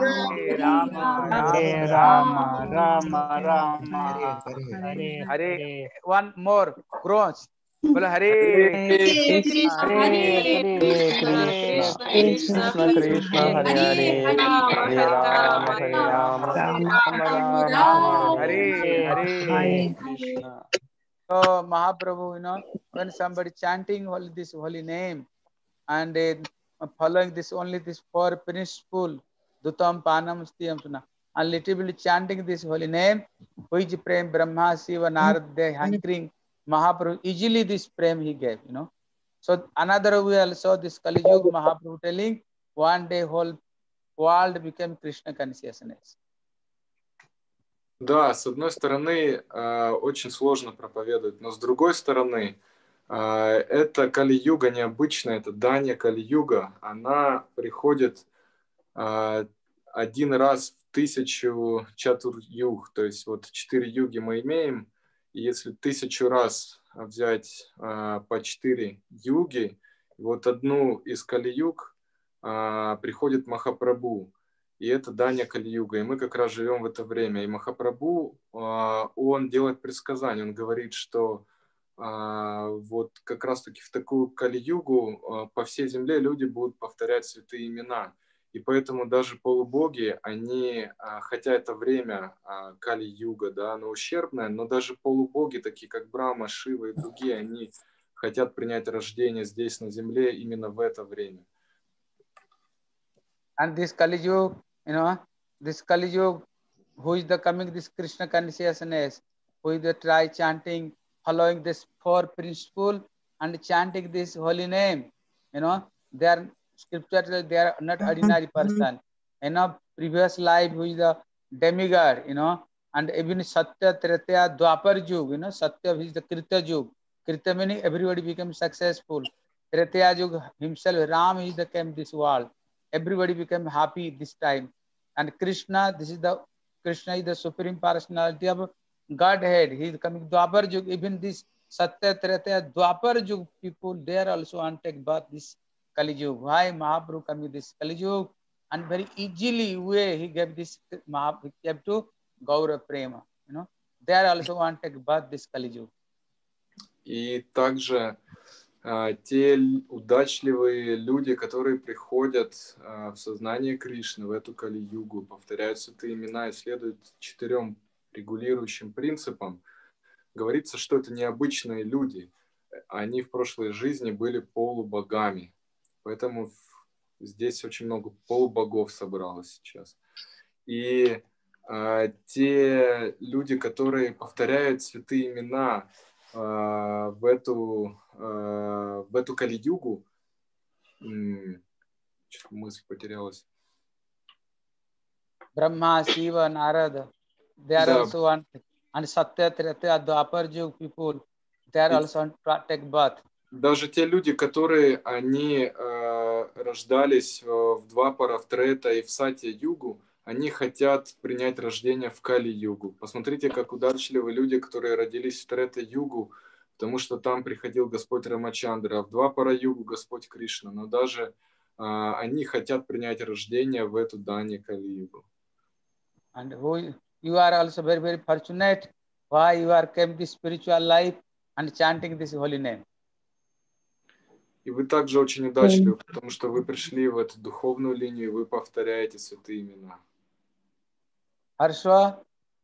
Hare Rama. Rama, Rama Rama, Hare Hare, Hare. one more, groans. Well, Hare Hare Krishna, Hare Krishna, Krishna Krishna, Hare Hare, Hare Rama, Hare Rama, Rama Rama, Hare Hare Krishna. So Mahaprabhu, when somebody chanting this holy name and following this only this 4 principle, Dutam Panam Stiyam Suna, and little bit chanting this holy name, which Prem Brahma Shiva Narad, they hankering Mahaprabhu, easily this Prem he gave, So another way also this Kali Yuga Mahaprabhu telling, one day whole world became Krishna consciousness. Да, с одной стороны, очень сложно проповедовать, но с другой стороны, это Кали-юга необычная, это Данья Кали-юга, она приходит один раз в 1000 чатур-юг, то есть вот 4 юги мы имеем, и если 1000 раз взять по 4 юги, вот одну из Кали-юг приходит Махапрабху. И это Данья Кали-юга. И мы как раз живем в это время. И Махапрабху, он делает предсказания. Он говорит, что вот как раз-таки в такую Кали-югу по всей земле люди будут повторять святые имена. И поэтому даже полубоги, они, хотя это время Кали-юга, да, оно ущербное, но даже полубоги, такие как Брахма, Шива и другие, они хотят принять рождение здесь на земле именно в это время. And this Kali Yuga, this Kali Yuga, who is the coming this Krishna consciousness, who is the try chanting, following this 4 principle and chanting this holy name, they are scripture, they are not ordinary person. Previous life who is the demigod, and even Satya, Treta, Dwapar Yuga, Satya is the Krita Yuga. Krita meaning everybody became successful. Treta Yuga himself, Ram is the came this world. Everybody became happy this time. And Krishna, Krishna is the supreme personality of Godhead. He is coming Dwapar Yuga. Even this Satya, Treta, Dwapar Yuga people, they are also on take birth this Kali Yuga. Why Mahaprabhu coming this Kali Yuga? And very easily way he gave this Mahaprabhu gave to Gaura Prema. They are also on take birth this Kali Yuga. И также те удачливые люди, которые приходят в сознание Кришны, в эту Кали-югу, повторяют святые имена и следуют 4 регулирующим принципам, говорится, что это необычные люди. Они в прошлой жизни были полубогами. Поэтому здесь очень много полубогов собралось сейчас. И те люди, которые повторяют святые имена в эту Кали-югу, что-то мысль потерялась. Brahma, Shiva, Narada, they are also one. And Satya, Treta, Dwapar Yug people, they are also take birth. Даже те люди, которые они рождались в Двапара, в Трета и в Сатья-югу, они хотят принять рождение в Кали-югу. Посмотрите, как удачливы люди, которые родились в Трета-югу, потому что там приходил Господь Рамачандра, а в Двапара-югу Господь Кришна. Но даже они хотят принять рождение в эту Дани Кали-югу. And you are also very, very fortunate why you are came this spiritual life and chanting this holy name. И вы также очень удачливы, потому что вы пришли в эту духовную линию, и вы повторяете святые имена. Harshwa?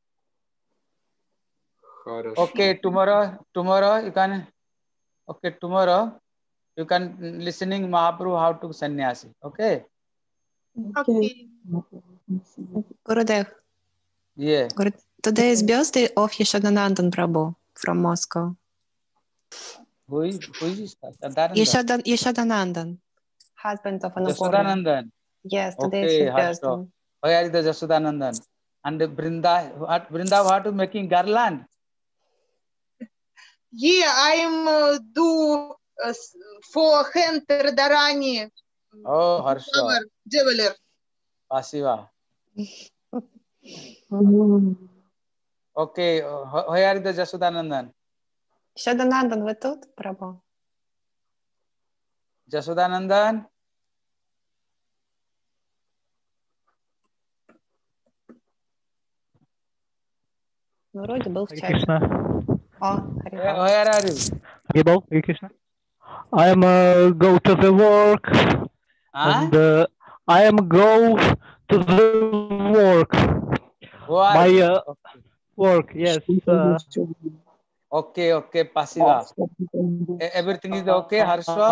Хорошо. Okay, tomorrow you can, okay, tomorrow you can listening Mahaprabhu how to sannyasi, okay? Okay. Gurudev, Yeah. today is birthday of Yashodanandan Prabhu from Moscow. Who is Sadananda? Yashodanandan, husband of Annapurna. Jasodanandan. Yes, today Okay, is his birthday. Harshwa. Where is the Jasodanandan? And Brinda, what to making garland? Yeah, I'm do for hand Radharani. Oh, Harshwa. Jeweler. Pasiva. Okay, where is the Jasodanandan? Yashodanandan, вы тут, Prabhu? Jasodanandan? Ну, вроде был в Hare чате. Krishna. О, Харибол. Where are you? Haribol, Hare Krishna. I am go to the work and I am go to the work. What? My work, yes. Okay, okay, Pasiva. Everything is okay, Harshwa?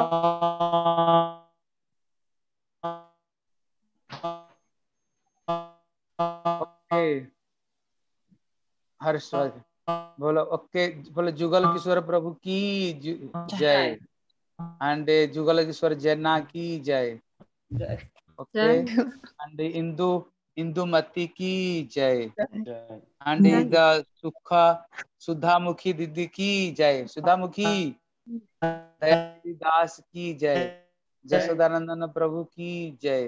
Okay. Harshwa. बोलो okay बोलो जुगल किशोर प्रभु की जय and Jugal Kishore जैना की जय okay and Indumati की जय and the सुधामुखी दीदी की जय सुधामुखी दयाली दास की जय जसोदानंदन प्रभु की जय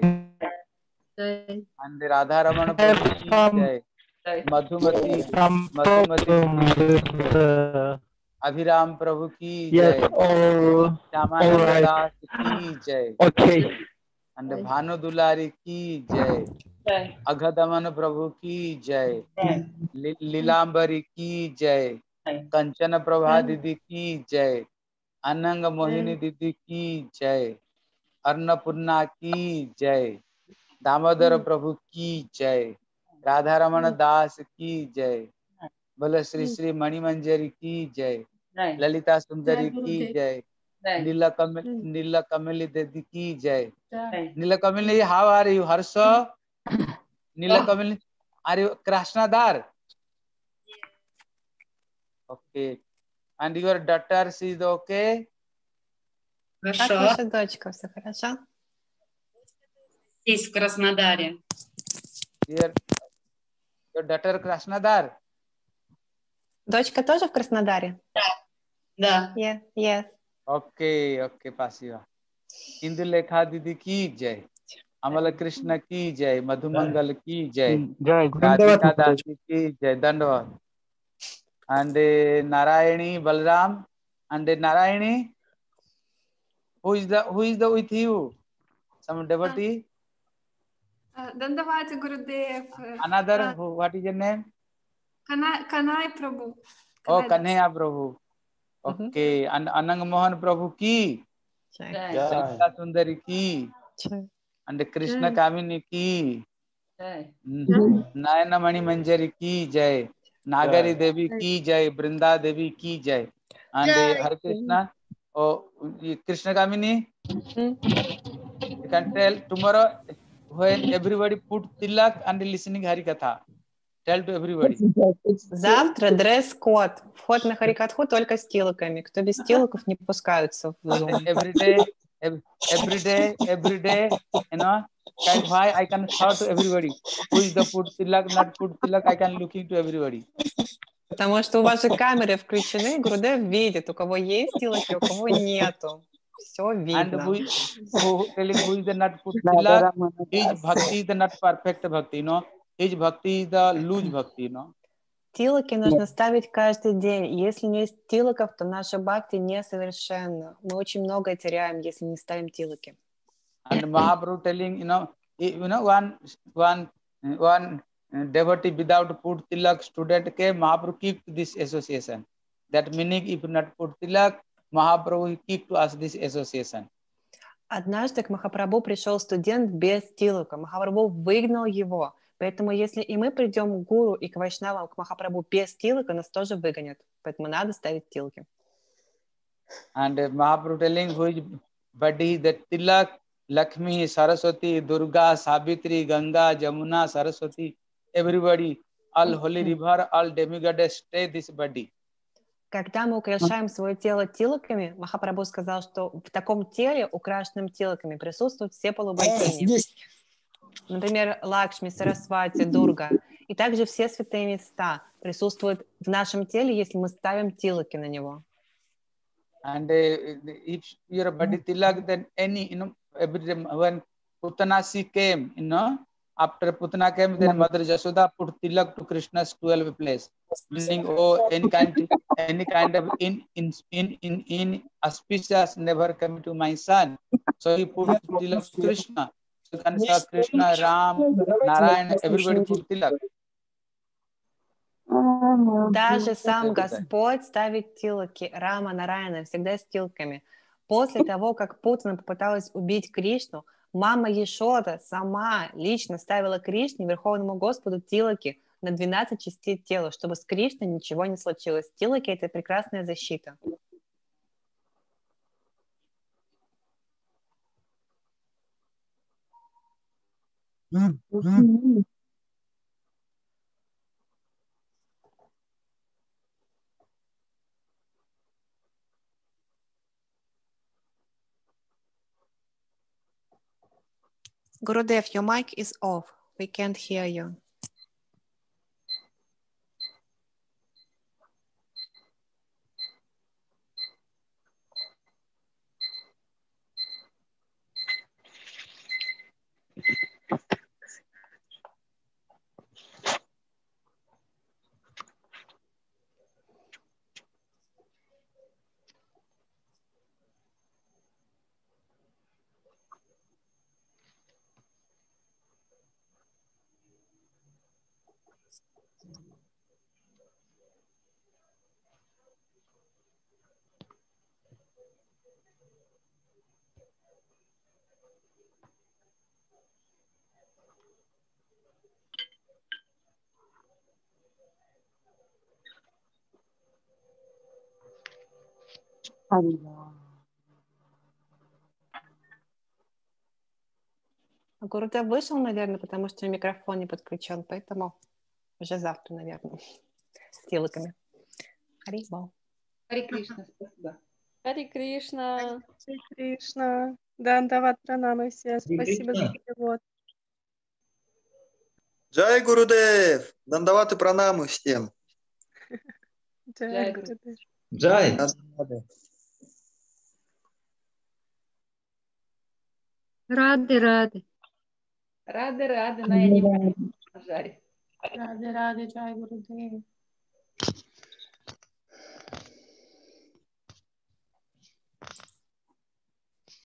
and राधा रमण प्रभु की जय मधुमती अभिराम प्रभु की जय श्यामानंद दास की जय and भानु दुलारी की जय अघदमन प्रभु की जय लीलांबरी की जय कंचन प्रभा दीदी की जय अनंग मोहिनी दीदी की जय अन्नपूर्णा की जय दामोदर प्रभु की जय राधा रमण दास की जय बोले श्री श्री मणिमंजरी की जय ललिता सुंदरी की जय नीला कमली दीदी की जय Nila Kamali how are you Harsh Nila Kamali are you कृष्णदार okay and your daughter is okay Как ваша дочка? Все хорошо? Здесь, в Краснодаре. Your daughter Krasnodar? Дочка тоже в Краснодаре? Да. Yes. Okay, okay, Pasiva. Indulekha दीदी की जय अमल कृष्ण की जय मधुमंगल की जय राधिका दासी की जय धन्यवाद and Narayani Balram and Narayani who is the with you some devotee Dandavati Gurudev. another who, what is your name Kanai Prabhu. Oh Kanhaiya Prabhu okay and Anang Mohan Prabhu की ललिता सुंदरी की and Krishna Kamini की नयनमणि मंजरी की जय नागरी देवी की जय वृंदा देवी की जय and Hare Krishna oh Krishna Kamini you can tell tomorrow when everybody put tilak and listening Hari Katha tell to everybody Завтра дресс-код. Вход на Харикатху только с тилоками. Кто без тилоков не пускаются в Zoom. every day you know why I can shout to everybody who is the put tilak not put tilak I can looking to everybody Потому что у вас же камеры включены, Гурудев видит, у кого есть тилаки, у кого нету. Все And видно. who telling who is the not put tilak, his bhakti is the not perfect bhakti, you know. His bhakti is the loose bhakti, you know. Тилаки нужно ставить каждый день. Если не есть тилаков, то наша бхакти несовершенна. Мы очень многое теряем, если не ставим тилаки. And Mahaprabhu telling, one devotee without put tilak student came, Mahaprabhu keep this association. That meaning, if not put tilak, Mahaprabhu keep to us this association. Однажды к Махапрабху пришел студент без тилака. Махапрабху выгнал его. Поэтому если и мы придем к гуру и к вайшнавам, к Махапрабху без тилака, нас тоже выгонят. Поэтому надо ставить тилаки. And Mahaprabhu telling who is body that tilak, Lakshmi, Saraswati, Durga, Savitri, Ganga, Jamuna, Saraswati, everybody, all holy river, all demigoddess stay this body. Когда мы украшаем свое тело тилаками, Махапрабху сказал, что в таком теле, украшенном тилаками, присутствуют все полубогини. Например, Лакшми, Сарасвати, Дурга. И также все святые места присутствуют в нашем теле, если мы ставим тилаки на него. And if your body tilak, then any, every time when Putanasi came, after Putana came, then Mother Yashoda put tilak to Krishna's 12th place. Meaning, any kind of in auspicious never come to my son. So he put tilak to Krishna. So you can say Krishna, Ram, Narayan, everybody put tilak. Даже сам Господь ставит тилаки. Рама, Нараяна всегда с тилками. После того, как Путана попыталась убить Кришну, мама Ешода сама лично ставила Кришне, Верховному Господу, тилаки на 12 частей тела, чтобы с Кришной ничего не случилось. Тилаки — это прекрасная защита. Gurudev, your mic is off. We can't hear you. Гурудев вышел, наверное, потому что микрофон не подключен, поэтому уже завтра, наверное, с тилаками. Хари Бол. Хари Кришна, спасибо. Хари Кришна. Хари Кришна. Дандават пранамы всем. Спасибо за перевод. Джай Гурудев. Дандават и пранамы всем. Джай Гурудев. Джай. Рады. Рады, но я не могу жарить. Рады, Джай Гурудев.